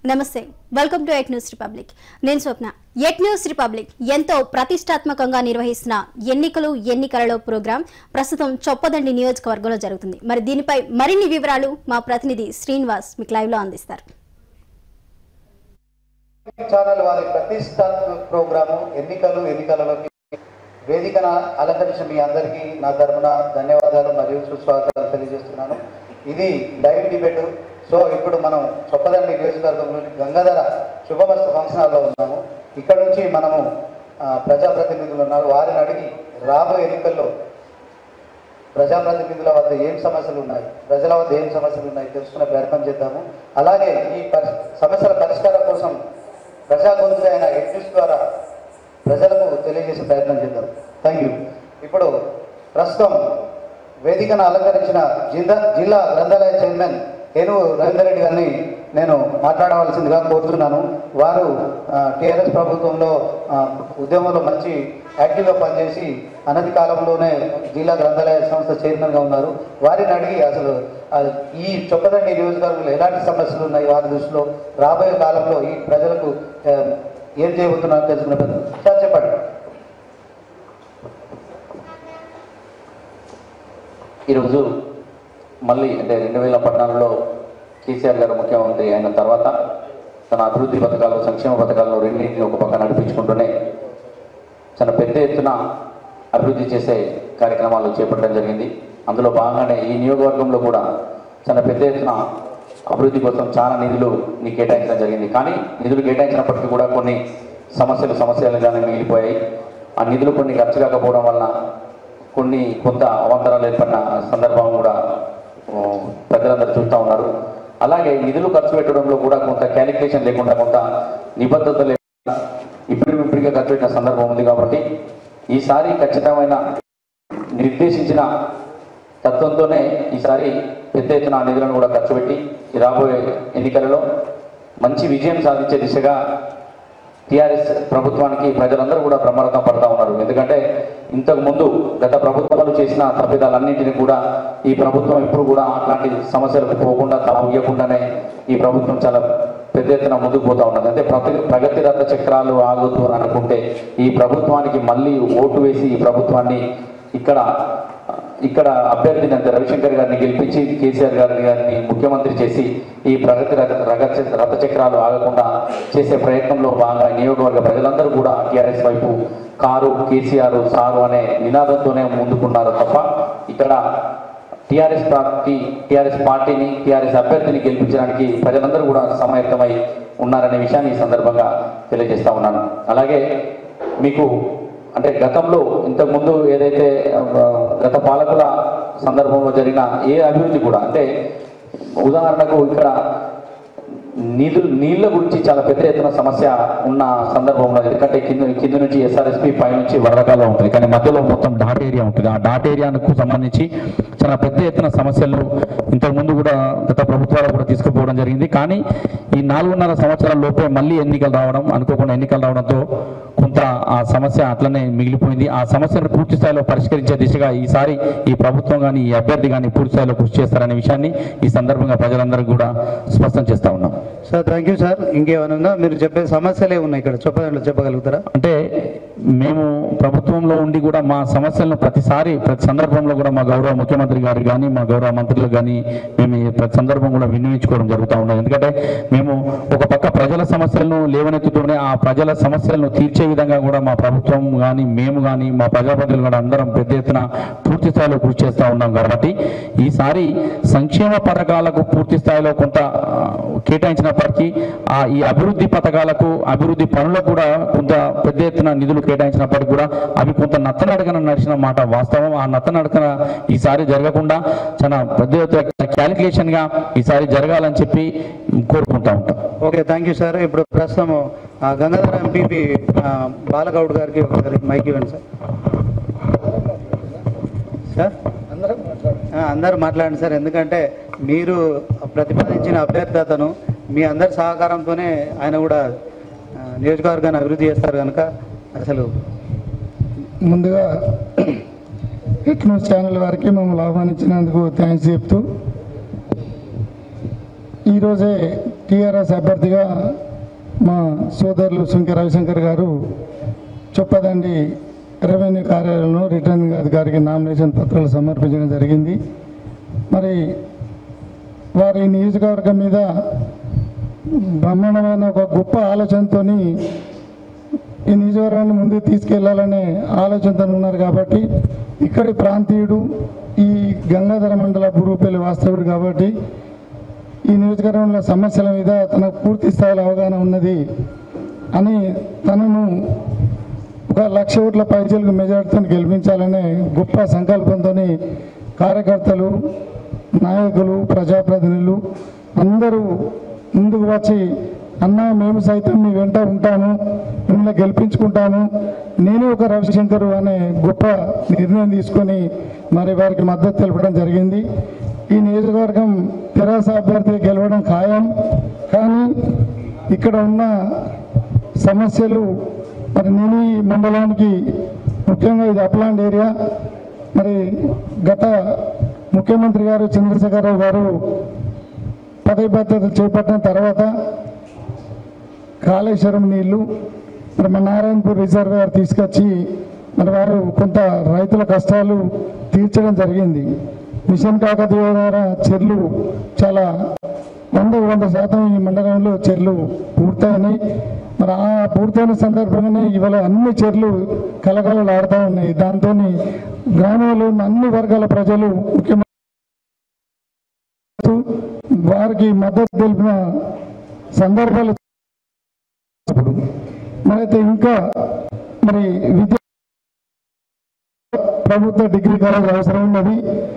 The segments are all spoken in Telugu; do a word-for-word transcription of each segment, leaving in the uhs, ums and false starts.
నమస్తే welcome to eight news republic నేను స్వప్న ఎట్ న్యూస్ రిపబ్లిక్ ఎంతో ప్రతిష్టాత్మకంగా నిర్వహిస్తున్న ఎన్నికలు ఎన్నికలలో ప్రోగ్రాం ప్రస్తుతం చొప్పదండి నియోజకవర్గంలో జరుగుతుంది మరి దీనిపై మరిన్ని వివరాలు మా ప్రతినిధి శ్రీనివాస్ మీకు లైవ్ లో అందిస్తారు ఛానల్ వారి ప్రతిష్టాత్మక ప్రోగ్రాము ఎన్నికలు ఎన్నికలలోకి వేదికన అలంకరించిన మీ అందరికీ నా తరఫున ధన్యవాదాలు మరియు సుస్వాగతాలు తెలియజేస్తున్నాను. ఇది లైవ్ డిబేట్. సో ఇప్పుడు మనం చొప్పదండి నియోజకవర్గంలోని గంగాధర శుభమస్తు ఫంక్షన్ హాల్లో ఉన్నాము. ఇక్కడ నుంచి మనము ప్రజాప్రతినిధులు ఉన్నారు, వారిని అడిగి రాబోయే ఎన్నికల్లో ప్రజాప్రతినిధుల వద్ద ఏం సమస్యలు ఉన్నాయి, ప్రజల వద్ద ఏం సమస్యలు ఉన్నాయి తెలుసుకునే ప్రయత్నం చేద్దాము. అలాగే ఈ సమస్యల పరిష్కారం కోసం ప్రజా గొంతు అయిన ఎడ్యూస్ ద్వారా ప్రజలకు తెలియజేసే ప్రయత్నం చేద్దాం. Thank you. ఇప్పుడు ప్రస్తుతం వేదికను అలంకరించిన జిల్లా జిల్లా గ్రంథాలయ చైర్మన్ ఏను రవీందర్ రెడ్డి గారిని నేను మాట్లాడవలసిందిగా కోరుతున్నాను. వారు టీఆర్ఎస్ ప్రభుత్వంలో ఉద్యమంలో మంచి యాక్టివ్గా పనిచేసి అనతి కాలంలోనే జిల్లా గ్రంథాలయ సంస్థ చైర్మన్గా ఉన్నారు. వారిని అడిగి అసలు ఈ చొప్పదండి నియోజకవర్గంలో ఎలాంటి సమస్యలు ఉన్నాయి, వారి దృష్టిలో రాబోయే కాలంలో ఈ ప్రజలకు ఏం చేయబోతున్నారో తెలుసుకునే ప్రయత్నం. సార్ చెప్పండి. ఈరోజు మళ్ళీ అంటే రెండు వేల పద్నాలుగులో కేసీఆర్ గారు ముఖ్యమంత్రి అయిన తర్వాత తన అభివృద్ధి పథకాలు సంక్షేమ పథకాలను రెండింటిని ఒక పక్క నడిపించుకుంటూనే చాలా పెద్ద ఎత్తున అభివృద్ధి చేసే కార్యక్రమాలు చేపట్టడం జరిగింది. అందులో భాగంగానే ఈ నియోజకవర్గంలో కూడా చాలా పెద్ద ఎత్తున అభివృద్ధి కోసం చాలా నిధులు కేటాయించడం జరిగింది. కానీ నిధులు కేటాయించినప్పటికీ కూడా కొన్ని సమస్యలు సమస్యలుగానే మిగిలిపోయాయి. ఆ నిధులు కొన్ని ఖర్చు కాకపోవడం వలన కొన్ని కొంత అవాంతరాలు ఏర్పడిన సందర్భం కూడా ప్రజలందరూ చూస్తూ ఉన్నారు. అలాగే నిధులు ఖర్చు పెట్టడంలో కూడా కొంత క్యాలిక్యులేషన్ లేకుండా కొంత నిబద్ధత లేకుండా ఇప్పుడు ఇప్పటికే ఖర్చు పెట్టిన సందర్భం ఉంది. కాబట్టి ఈసారి ఖచ్చితమైన నిర్దేశించిన తత్వంతోనే ఈసారి పెద్ద ఎత్తున నిధులను కూడా ఖర్చు పెట్టి రాబోయే ఎన్నికలలో మంచి విజయం సాధించే దిశగా టీఆర్ఎస్ ప్రభుత్వానికి ప్రజలందరూ కూడా బ్రహ్మరథం పడతా ఉన్నారు. ఎందుకంటే ఇంతకు ముందు గత ప్రభుత్వాలు చేసిన తప్పిదాలన్నింటినీ కూడా ఈ ప్రభుత్వం ఎప్పుడు కూడా అట్లాంటి సమస్యలకు పోకుండా తాగియకుండానే ఈ ప్రభుత్వం చాలా పెద్ద ఎత్తున ముందుకు పోతా ఉన్నది. అంటే ప్రతి ప్రగతి రథ చక్రాలు ఆగుతూ అని అనుకుంటే ఈ ప్రభుత్వానికి మళ్ళీ ఓటు వేసి ఈ ప్రభుత్వాన్ని ఇక్కడ ఇక్కడ అభ్యర్థిని అంటే రవిశంకర్ గారిని గెలిపించి కేసీఆర్ గారి గారిని ముఖ్యమంత్రి చేసి ఈ ప్రగతి రథ రథ చక్రాలు ఆగకుండా చేసే ప్రయత్నంలో భాగంగా నియోజకవర్గ ప్రజలందరూ కూడా టీఆర్ఎస్ వైపు కారు కేసీఆర్ సారు అనే నినాదంతోనే ముందుకున్నారు తప్ప ఇక్కడ టీఆర్ఎస్ పార్టీ టీఆర్ఎస్ పార్టీని టీఆర్ఎస్ అభ్యర్థిని గెలిపించడానికి ప్రజలందరూ కూడా సమాయత్తమై ఉన్నారనే విషయాన్ని ఈ సందర్భంగా తెలియజేస్తా ఉన్నాను. అలాగే మీకు అంటే గతంలో ఇంతకుముందు ఏదైతే గత పాలకుల సందర్భంలో జరిగిన ఏ అభివృద్ధి కూడా అంటే ఉదాహరణకు ఇక్కడ నిధులు నీళ్ళ గురించి చాలా పెద్ద ఎత్తున సమస్య ఉన్న సందర్భంలో ఎందుకంటే కింద కింద నుంచి ఎస్ఆర్ఎస్పి పై నుంచి వరదకాలం ఉంటుంది, కానీ మధ్యలో మొత్తం డాట్ ఏరియా ఉంటుంది. ఆ డాట్ ఏరియాకు సంబంధించి చాలా పెద్ద ఎత్తున సమస్యలు ఇంతకుముందు కూడా గత ప్రభుత్వాలు కూడా తీసుకుపోవడం జరిగింది. కానీ ఈ నాలుగున్నర సంవత్సరాల లోపే మళ్ళీ ఎన్నికలు రావడం, అనుకోకుండా ఎన్నికలు రావడంతో కొంత ఆ సమస్య అట్లనే మిగిలిపోయింది. ఆ సమస్యను పూర్తి స్థాయిలో పరిష్కరించే దిశగా ఈసారి ఈ ప్రభుత్వం కానీ ఈ అభ్యర్థి కానీ పూర్తి స్థాయిలో కృషి చేస్తారనే విషయాన్ని ఈ సందర్భంగా ప్రజలందరికీ కూడా స్పష్టం చేస్తా ఉన్నాం. Sir thank you sir. ఇంకేమైనా మీరు చెప్పే సమస్యలే ఉన్నాయి ఇక్కడ చెప్పదండి చెప్పగలుగుతారా? అంటే మేము ప్రభుత్వంలో ఉండి కూడా మా సమస్యలను ప్రతిసారి ప్రతి సందర్భంలో కూడా మా గౌరవ ముఖ్యమంత్రి గారు కానీ మా గౌరవ మంత్రులు కానీ మేము ప్రతి సందర్భం కూడా వినియోగించుకోవడం జరుగుతూ ఉన్నది. ఎందుకంటే మేము ఒక పక్క ప్రజల సమస్యలను లేవనెత్తుతూనే ఆ ప్రజల సమస్యలను తీర్చే విధంగా కూడా మా ప్రభుత్వం కానీ మేము కానీ మా ప్రజాప్రతినిధులు కూడా అందరం పెద్ద ఎత్తున పూర్తి స్థాయిలో కృషి చేస్తూ ఉన్నాం. కాబట్టి ఈసారి సంక్షేమ పథకాలకు పూర్తి స్థాయిలో కొంత కేటాయించినప్పటికీ ఆ ఈ అభివృద్ధి పథకాలకు అభివృద్ధి పనులకు కూడా కొంత పెద్ద ఎత్తున నిధులు కేటాయించినప్పటికీ కూడా అవి కొంత నత్తనడకన నడిచిన మాట వాస్తవం. ఆ నత్తనడకన ఈసారి జరగకుండా చాలా పెద్ద ఎత్తున క్యాలిక్యులేషన్ గా ఈసారి జరగాలని చెప్పి కోరుకుంటా ఉంటాం. Okay thank you sir. ఇప్పుడు ప్రస్తుతం గంగాధర ఎంపీ బాలగౌడ్ గారికి ఒకసారి మైక్ ఇవ్వండి సార్. సార్ అందరూ మాట్లాడండి సార్. ఎందుకంటే మీరు ప్రతిపాదించిన అభ్యర్థి అతను మీ అందరి సహకారంతోనే ఆయన కూడా నియోజకవర్గాన్ని అభివృద్ధి చేస్తారు కనుక అసలు ముందుగా ఎట్ న్యూస్ ఛానల్ వారికి మమ్మల్ని ఆహ్వానించినందుకు థ్యాంక్స్ చెప్తూ ఈరోజే టీఆర్ఎస్ అభ్యర్థిగా మా సోదరులు సుంకె రవిశంకర్ గారు చొప్పదండి రెవెన్యూ కార్యాలయంలో రిటర్నింగ్ అధికారికి నామినేషన్ పత్రాలు సమర్పించడం జరిగింది. మరి వారి నియోజకవర్గం మీద బ్రహ్మాండమైన ఒక గొప్ప ఆలోచనతో ఈ నియోజకవర్గాన్ని ముందుకు తీసుకెళ్లాలనే ఆలోచనతో ఉన్నారు కాబట్టి ఇక్కడి ప్రాంతీయుడు, ఈ గంగాధర మండల బురుపల్లి వాస్తవుడు కాబట్టి ఈ నియోజకవర్గంలో సమస్యల మీద తనకు పూర్తి స్థాయిలో అవగాహన ఉన్నది అని తనను ఒక లక్ష ఓట్ల పైచలకు మెజార్టీతో గెలిపించాలనే గొప్ప సంకల్పంతో కార్యకర్తలు, నాయకులు, ప్రజాప్రతినిధులు అందరూ ముందుకు వచ్చి అన్న మేము సైతం మీ వెంట ఉంటాము, మిమ్మల్ని గెలిపించుకుంటాము, నేనే ఒక రవిశంకర్ అనే గొప్ప నిర్ణయం తీసుకొని మరి వారికి మద్దతు తెలపడం జరిగింది. ఈ నియోజకవర్గం తెరాస అభ్యర్థి గెలవడం ఖాయం. కానీ ఇక్కడ ఉన్న సమస్యలు మరి నేను ఈ మండలానికి ముఖ్యంగా ఇది అప్లాండ్ ఏరియా. మరి గత ముఖ్యమంత్రి గారు చంద్రశేఖరరావు గారు పదవి బాధ్యతలు చేపట్టిన తర్వాత కాళేశ్వరం నీళ్లు మరి మన నారాయణపూర్ రిజర్వాయర్ తీసుకొచ్చి మరి వారు కొంత రైతుల కష్టాలు తీర్చడం జరిగింది. మిషన్ కాకతీయ ద్వారా చెర్లు చాలా వంద వంద శాతం ఈ మండలంలో చెర్లు పూర్తయినాయి. మరి ఆ పూర్తయిన సందర్భంగానే ఇవాళ అన్ని చెర్లు కలకలలు ఆడుతూ ఉన్నాయి. దాంతో గ్రామంలో ఉన్న అన్ని వర్గాల ప్రజలు ముఖ్యమంత్రి వారికి మద్దతు తెలిపిన సందర్భాలు మరైతే ఇంకా మరి విద్య ప్రభుత్వ డిగ్రీ కాలేజ్ అవసరం ఉన్నది.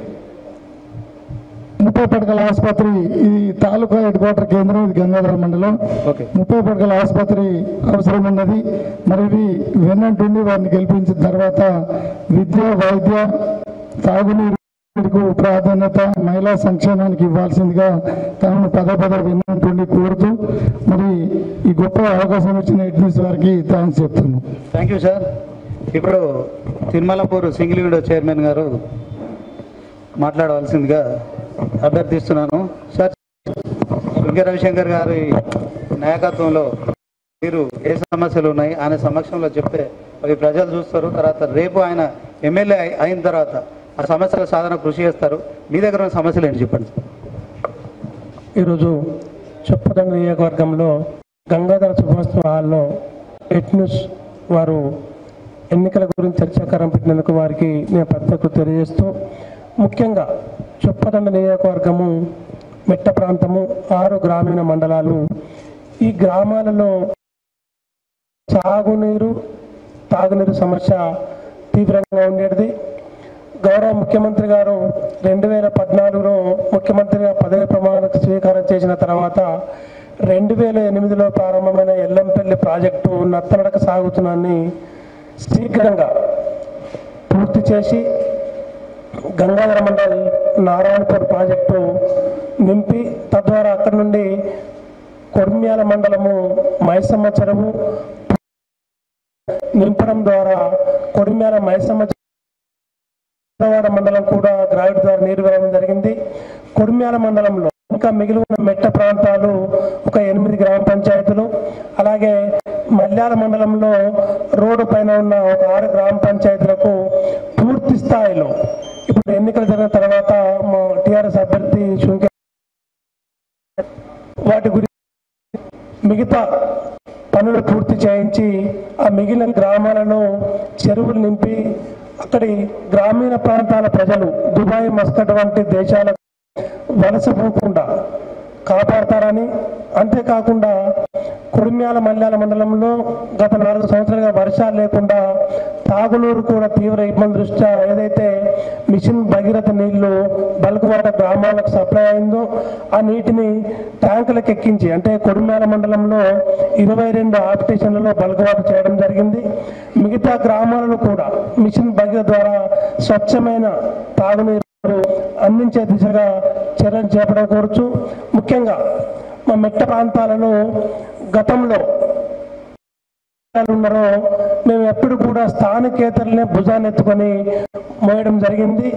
ముప్పై పడకల ఆసుపత్రి, ఇది తాలూకా హెడ్ క్వార్టర్ కేంద్రం, ఇది గంగాధర మండలం. ముప్పై పడకల ఆసుపత్రి అవసరం ఉన్నది. మరి ఇవి వెన్నంటుండి వారిని గెలిపించిన తర్వాత విద్య, వైద్య, తాగునీరు ప్రాధాన్యత, మహిళా సంక్షేమానికి ఇవ్వాల్సిందిగా తనను పద పద విన్నటువంటి కోరుతూ మరి ఈ గొప్ప అవకాశం ఇచ్చిన ఎడ్మిస్ వారికి థ్యాంక్స్ చెప్తున్నాను. Thank you sir. ఇప్పుడు తిరుమలపూర్ సింగిల్ విండో చైర్మన్ గారు మాట్లాడవలసిందిగా అభ్యర్థిస్తున్నాను. సార్, సుంకె రవిశంకర్ గారి నాయకత్వంలో మీరు ఏ సమస్యలు ఉన్నాయి ఆయన సమక్షంలో చెప్తే అవి ప్రజలు చూస్తారు. తర్వాత రేపు ఆయన ఎమ్మెల్యే అయిన తర్వాత ఆ సమస్యల సాధన కృషి చేస్తారు. మీ దగ్గర ఉన్న సమస్యలు ఏంటి చెప్పండి. ఈరోజు చొప్పదండి నియోజకవర్గంలో గంగాధర సుభాష్ హాల్లో ఎట్న్యూస్ వారు ఎన్నికల గురించి చర్చాకారం పెట్టినందుకు వారికి నేను ప్రత్యేక తెలియజేస్తూ, ముఖ్యంగా చొప్పదండ నియోజకవర్గము మెట్ట ప్రాంతము, ఆరు గ్రామీణ మండలాలు. ఈ గ్రామాలలో సాగునీరు, తాగునీరు సమస్య తీవ్రంగా ఉండేది. గౌరవ ముఖ్యమంత్రి గారు రెండు వేల పద్నాలుగులో ముఖ్యమంత్రిగా పదవి ప్రమాణ స్వీకారం చేసిన తర్వాత రెండు వేల ఎనిమిదిలో ప్రారంభమైన ఎల్లంపల్లి ప్రాజెక్టు నత్తనడక సాగుతున్నాన్ని శీఘ్రంగా పూర్తి చేసి గంగాధర మండల్ నారాయణపూర్ ప్రాజెక్టు నింపి తద్వారా అక్కడి నుండి కొర్మ్యాల మండలము మైసమ్మ చెరువు నింపడం ద్వారా కొర్మ్యాల మైసమ్మ మండలం కూడా గ్రావిడ్ ద్వారా నీరు వెళ్ళడం జరిగింది. కొర్మ్యాల మండలంలో ఇంకా మిగిలి ఉన్న మెట్ట ప్రాంతాలు ఒక ఎనిమిది గ్రామ పంచాయతీలు, అలాగే మల్యాల మండలంలో రోడ్డు పైన ఉన్న ఒక ఆరు గ్రామ పంచాయతీలకు పూర్తి స్థాయిలో ఇప్పుడు ఎన్నికలు జరిగిన తర్వాత మా టీఆర్ఎస్ అభ్యర్థి సుంకె వాటి గురించి మిగతా పనులు పూర్తి చేయించి ఆ మిగిలిన గ్రామాలను చెరువులు నింపి అక్కడి గ్రామీణ ప్రాంతాల ప్రజలు దుబాయ్, మస్కట్ వంటి దేశాలకు వలస పోకుండా కాపాడతారని, అంతేకాకుండా కొర్మ్యాల మల్యాల మండలంలో గత నాలుగు సంవత్సరాలుగా వర్షాలు లేకుండా తాగునీరు కూడా తీవ్ర ఇబ్బంది దృష్ట్యా ఏదైతే మిషన్ భగీరథ నీళ్లు బల్క్ వాటర్ గ్రామాలకు సప్లై అయిందో ఆ నీటిని ట్యాంకులకు ఎక్కించి, అంటే కొర్మ్యాల మండలంలో ఇరవై రెండు ఆప్టేషన్లలో బల్క్ వాటర్ చేయడం జరిగింది. మిగతా గ్రామాలను కూడా మిషన్ భగీరథ ద్వారా స్వచ్ఛమైన తాగునీరు అందించే దిశగా చర్యలు చేపడం కోరచ్చు. ముఖ్యంగా మా మెట్ట ప్రాంతాలను గతంలో ఉన్నారో మేము ఎప్పుడు కూడా స్థానికేతరులనే భుజాన్ని ఎత్తుకొని మోయడం జరిగింది.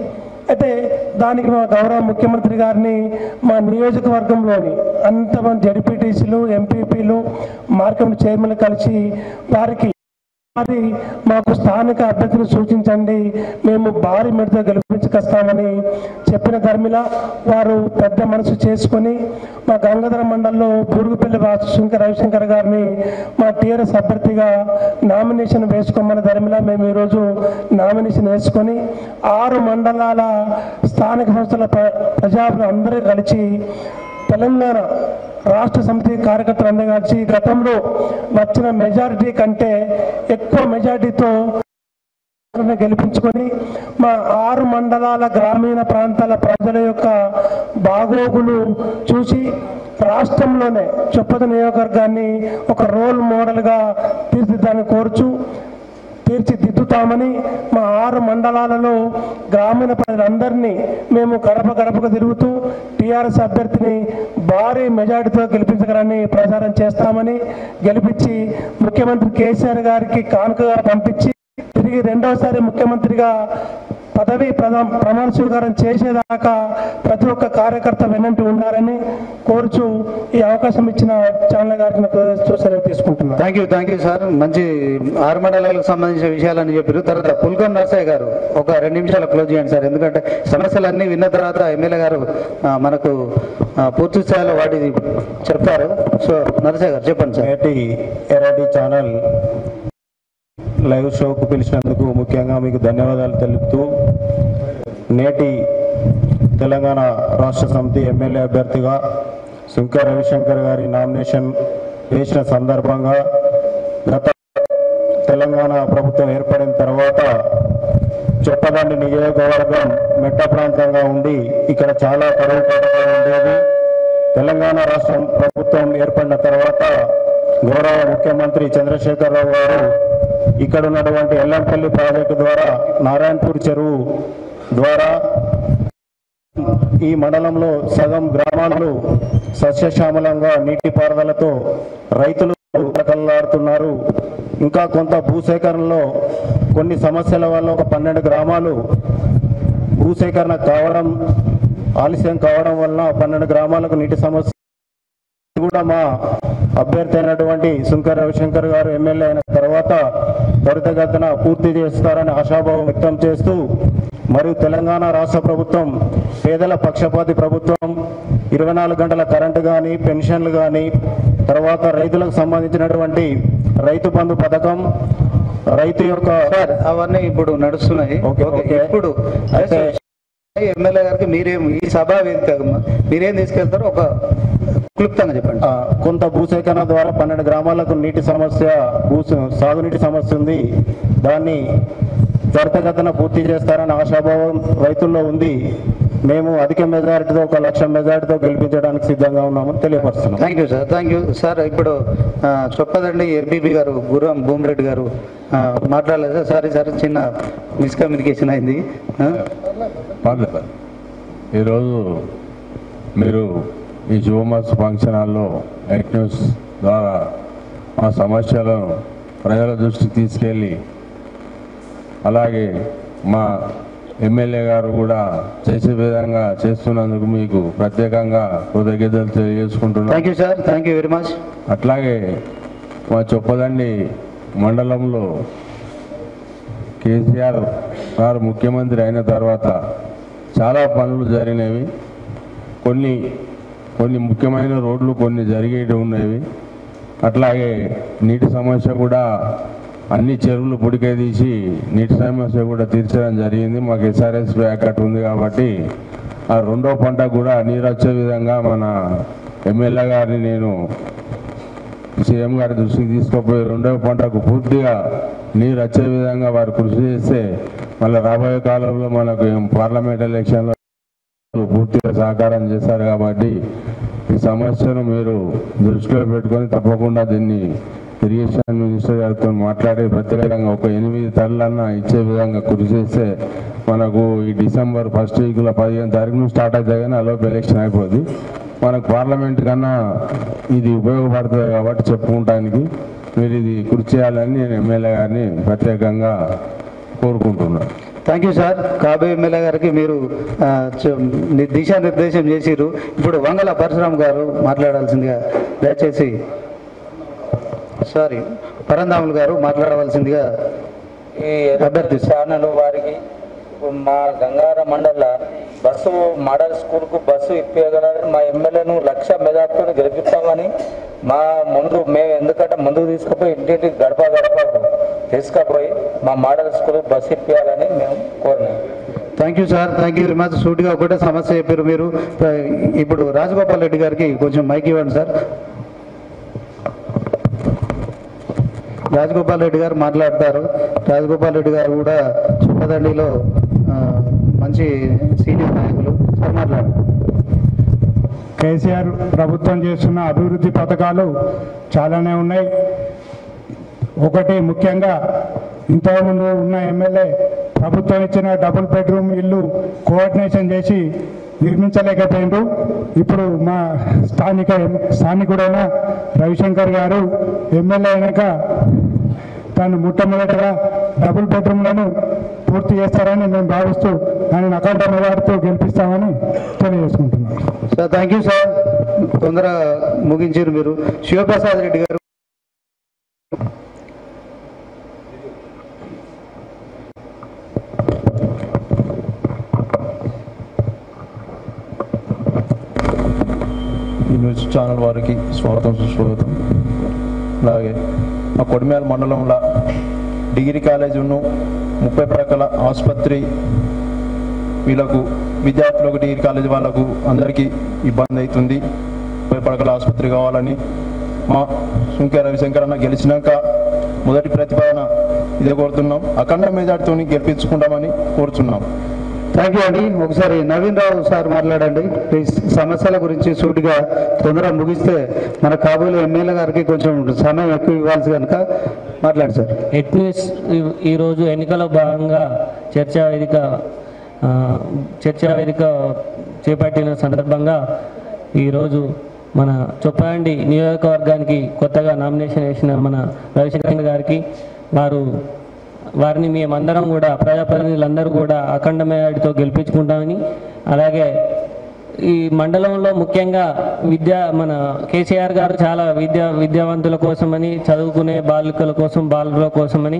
అయితే దానికి మా గౌరవ ముఖ్యమంత్రి గారిని మా నియోజకవర్గంలోని అంతమంది జడ్పీటీసీలు ఎంపీపీలు మార్కెట్ చైర్మన్లు కలిసి వారికి మరి మాకు స్థానిక అభ్యర్థులు సూచించండి, మేము భారీ మెడతో గెలిపించుకొస్తామని చెప్పిన ధర్మిల వారు పెద్ద మనసు చేసుకొని మా గంగాధర మండలంలో బూరుగుపల్లి శంకర రవిశంకర్ గారిని మా టీఆర్ఎస్ అభ్యర్థిగా నామినేషన్ వేసుకోమన్న ధర్మిల మేము ఈరోజు నామినేషన్ వేసుకొని ఆరు మండలాల స్థానిక సంస్థల ప్రజలు అందరూ కలిసి తెలంగాణ రాష్ట్ర సమితి కార్యకర్తలు అందరూ కలిసి గతంలో వచ్చిన మెజారిటీ కంటే ఎక్కువ మెజారిటీతో గెలిపించుకొని మా ఆరు మండలాల గ్రామీణ ప్రాంతాల ప్రజల యొక్క బాగోగులు చూసి రాష్ట్రంలోనే చొప్పద నియోజకవర్గాన్ని ఒక రోల్ మోడల్గా తీర్చిదిద్దాలని కోరుచు తీర్చిదిద్దుతామని మా ఆరు మండలాలలో గ్రామీణ ప్రజలందరినీ మేము గడప గడపకు తిరుగుతూ టీఆర్ఎస్ అభ్యర్థిని భారీ మెజార్టీతో గెలిపించగలని ప్రచారం చేస్తామని, గెలిపించి ముఖ్యమంత్రి కేసీఆర్ గారికి కానుకగా పంపించి తిరిగి రెండవసారి ముఖ్యమంత్రిగా పదవి ప్రధా ప్రమాణ స్వీకారం చేసేదాకా ప్రతి ఒక్క కార్యకర్త వెన్నంటి ఉండాలని కోరుచు ఈ అవకాశం ఇచ్చిన ఛానల్ గారికి సెలవు తీసుకుంటున్నాను. Thank you thank you sir. మంచి ఆరు మండలాలకు సంబంధించిన విషయాలని చెప్పారు. తర్వాత పుల్కం నరసయ్య గారు ఒక రెండు నిమిషాలు క్లోజ్ చేయండి సార్, ఎందుకంటే సమస్యలన్నీ విన్న తర్వాత ఎమ్మెల్యే గారు మనకు పూర్తి స్థాయిలో వాటి చెప్తారు. సో నరసయ్య గారు చెప్పండి సార్. ఏటి ఎర్రడి ఛానల్ లైవ్ షోకు పిలిచినందుకు ముఖ్యంగా మీకు ధన్యవాదాలు తెలుపుతూ, నేటి తెలంగాణ రాష్ట్ర సమితి ఎమ్మెల్యే అభ్యర్థిగా శంకర రవిశంకర్ గారి నామినేషన్ వేసిన సందర్భంగా గత తెలంగాణ ప్రభుత్వం ఏర్పడిన తర్వాత చొప్పదండి నియోజకవర్గం మెట్ట ప్రాంతంగా ఉండి ఇక్కడ చాలా కరువు కాటకాలు ఉండేది. తెలంగాణ రాష్ట్రం ప్రభుత్వం ఏర్పడిన తర్వాత గౌరవ ముఖ్యమంత్రి చంద్రశేఖరరావు గారు ఇక్కడ ఉన్నటువంటి ఎల్లంపల్లి ప్రాజెక్టు ద్వారా నారాయణపూర్ చెరువు ద్వారా ఈ మండలంలో సగం గ్రామాలు సస్యశ్యామలంగా నీటిపారుదలతో రైతులు కలలాడుతున్నారు. ఇంకా కొంత భూసేకరణలో కొన్ని సమస్యల వల్ల ఒక పన్నెండు గ్రామాలు భూసేకరణ కావడం ఆలస్యం కావడం వలన పన్నెండు గ్రామాలకు నీటి సమస్య కూడా మా అభ్యర్థి అయినటువంటి శంకర రవిశంకర్ గారు ఎమ్మెల్యే అయిన తర్వాత త్వరితగతిన పూర్తి చేస్తారని ఆశాభావం వ్యక్తం చేస్తూ, మరియు తెలంగాణ రాష్ట్ర ప్రభుత్వం పేదల పక్షపాతి ప్రభుత్వం, ఇరవై నాలుగు గంటల కరెంటు కానీ పెన్షన్లు కానీ, తర్వాత రైతులకు సంబంధించినటువంటి రైతు బంధు పథకం, రైతు యొక్క అవన్నీ ఇప్పుడు నడుస్తున్నాయి. ఇప్పుడు అయితే ఎమ్మెల్యే గారికి మీరేం ఈ సభ మీరేం తీసుకెళ్తారో ఒక క్లుప్తంగా చెప్పండి. కొంత భూసేకరణ ద్వారా పన్నెండు గ్రామాలకు నీటి సమస్య భూ సాగునీటి సమస్య ఉంది, దాన్ని త్వరితగతిన పూర్తి చేస్తారని ఆశాభావం రైతుల్లో ఉంది. మేము అధిక మెజారిటీతో ఒక లక్ష మెజారిటీతో గెలిపించడానికి సిద్ధంగా ఉన్నామని తెలియపరుస్తున్నాం. Thank you sir. Thank you sir. ఇప్పుడు చొప్పదండి ఎంపీపీ గారు గుర్రం భూమిరెడ్డి గారు మాట్లాడలేదు సారీ సార్, చిన్న మిస్కమ్యూనికేషన్ అయింది. ఈరోజు మీరు ఈ జూమర్స్ ఫంక్షన్ హాల్లో ఎయిట్ న్యూస్ ద్వారా మా సమస్యలను ప్రజల దృష్టికి తీసుకెళ్ళి, అలాగే మా ఎమ్మెల్యే గారు కూడా చేసే విధంగా చేస్తున్నందుకు మీకు ప్రత్యేకంగా కృతజ్ఞతలు తెలియజేసుకుంటున్నాను. Thank you sir. Thank you very much. అట్లాగే మా చొప్పదండి మండలంలో కేసీఆర్ గారు ముఖ్యమంత్రి అయిన తర్వాత చాలా పనులు జరిగినవి. కొన్ని కొన్ని ముఖ్యమైన రోడ్లు కొన్ని జరిగేవి ఉన్నవి. అట్లాగే నీటి సమస్య కూడా అన్ని చెరువులు పుడికే తీసి నీటి సమస్య కూడా తీర్చడం జరిగింది. మాకు ఎస్ఆర్ఎస్ బ్యాకట్ ఉంది కాబట్టి ఆ రెండో పంట కూడా నీరు వచ్చే విధంగా మన ఎమ్మెల్యే గారిని నేను సీఎం గారి దృష్టికి తీసుకుపోయి రెండవ పంటకు పూర్తిగా నీరు వచ్చే విధంగా వారు కృషి చేస్తే మళ్ళీ రాబోయే కాలంలో మనకు పార్లమెంట్ ఎలక్షన్లో పూర్తిగా సహకారం చేశారు. కాబట్టి ఈ సమస్యను మీరు దృష్టిలో పెట్టుకొని తప్పకుండా దీన్ని ఇరిగేషన్ మినిస్టర్ గారితో మాట్లాడి ప్రత్యేకంగా ఒక ఎనిమిది టన్నులన్నా ఇచ్చే విధంగా కృషి చేస్తే మనకు ఈ డిసెంబర్ ఫస్ట్ వీక్లో పదిహేను తారీఖు నుంచి స్టార్ట్ అవుతాయి, కానీ అలోపు ఎలక్షన్ అయిపోద్ది. మనకు పార్లమెంట్ కన్నా ఇది ఉపయోగపడుతుంది కాబట్టి చెప్పుకోవటానికి మీరు ఇది కృషి చేయాలని నేను ఎమ్మెల్యే గారిని ప్రత్యేకంగా కోరుకుంటున్నాను. Thank you sir. కాబోయే ఎమ్మెల్యే గారికి మీరు దిశానిర్దేశం చేసిరు. ఇప్పుడు వంగల పరశురామ్ గారు మాట్లాడాల్సిందిగా దయచేసి సారీ పరంధాములు గారు మాట్లాడవలసిందిగా ఈ అభ్యర్థి ఛానల్ వారికి మా గంగార మండల బస్సు మోడల్ స్కూల్కు బస్సు ఇప్పగలని మా ఎమ్మెల్యేను లక్ష మెజార్టీని గెలిపిస్తామని మా ముందు మేము ఎందుకంటే ముందుకు తీసుకుపోయి ఇంటింటి గడప గడప తీసుకుపోయి మా మోడల్ స్కూల్ బస్సు ఇప్పించాలని మేము కోరినాం. Thank you sir. Thank you very much. సూటిగా ఒకటే సమస్య చెప్పారు మీరు. ఇప్పుడు రాజగోపాల్ రెడ్డి గారికి కొంచెం మైక్ ఇవ్వండి సార్. రాజగోపాల్ రెడ్డి గారు మాట్లాడతారు. రాజగోపాల్ రెడ్డి గారు కూడా చుట్టదండిలో మంచి సీనియర్ నాయకులు. సార్ మాట్లాడు. కేసీఆర్ ప్రభుత్వం చేస్తున్న అభివృద్ధి పథకాలు చాలానే ఉన్నాయి. ఒకటి ముఖ్యంగా ఇంతకుముందు ఉన్న ఎమ్మెల్యే ప్రభుత్వం ఇచ్చిన డబుల్ బెడ్రూమ్ ఇల్లు కోఆర్డినేషన్ చేసి నిర్మించలేకపోయిండ్రు. ఇప్పుడు మా స్థానిక స్థానికుడైన రవిశంకర్ గారు ఎమ్మెల్యే అయినాక తను మొట్టమొదటగా డబుల్ బెడ్రూమ్లను పూర్తి చేస్తారని మేము భావిస్తూ ఆయన అఖండ మెజార్టీతో గెలిపిస్తామని తెలియజేసుకుంటున్నాం. Sir thank you sir. తొందరగా ముగించారు మీరు. శివప్రసాద్ రెడ్డి గారు. ఈ న్యూస్ ఛానల్ వారికి స్వాగతం సుస్వాగతం. అలాగే మా కొడిమ్యాల మండలంలో డిగ్రీ కాలేజీను ముప్పై ప్రక్కల ఆసుపత్రి వీళ్ళకు విద్యార్థులకు డిగ్రీ కాలేజీ వాళ్ళకు అందరికీ ఇబ్బంది అవుతుంది. ముప్పై ప్రక్కల ఆసుపత్రి కావాలని మా సుంకే రవిశంకర్ అన్న గెలిచినాక మొదటి ప్రతిపాదన ఇదే కోరుతున్నాం. అఖండ మెజార్టీతో గెలిపించుకుంటామని కోరుతున్నాం. థ్యాంక్ యూ అండి. ఒకసారి నవీన్ రావు సార్ మాట్లాడండి ప్లీజ్. సమస్యల గురించి సూటిగా తొందరగా ముగిస్తే మన కాబోయే ఎమ్మెల్యే గారికి కొంచెం సమయం ఎక్కువ ఇవ్వాల్సి కనుక మాట్లాడు సార్. ఎట్నీస్ ఈరోజు ఎన్నికల భాగంగా చర్చా వేదిక చర్చా వేదిక చేపట్టిన సందర్భంగా ఈరోజు మన చొప్పదండి నియోజకవర్గానికి కొత్తగా నామినేషన్ వేసిన మన రవిశంకర్ గారికి వారు వారిని మేమందరం కూడా ప్రజాప్రతినిధులందరూ కూడా అఖండ మెజారిటీతో గెలిపించుకుంటామని, అలాగే ఈ మండలంలో ముఖ్యంగా విద్యా మన కేసీఆర్ గారు చాలా విద్యా విద్యావంతుల కోసమని, చదువుకునే బాలికల కోసం బాలుల కోసమని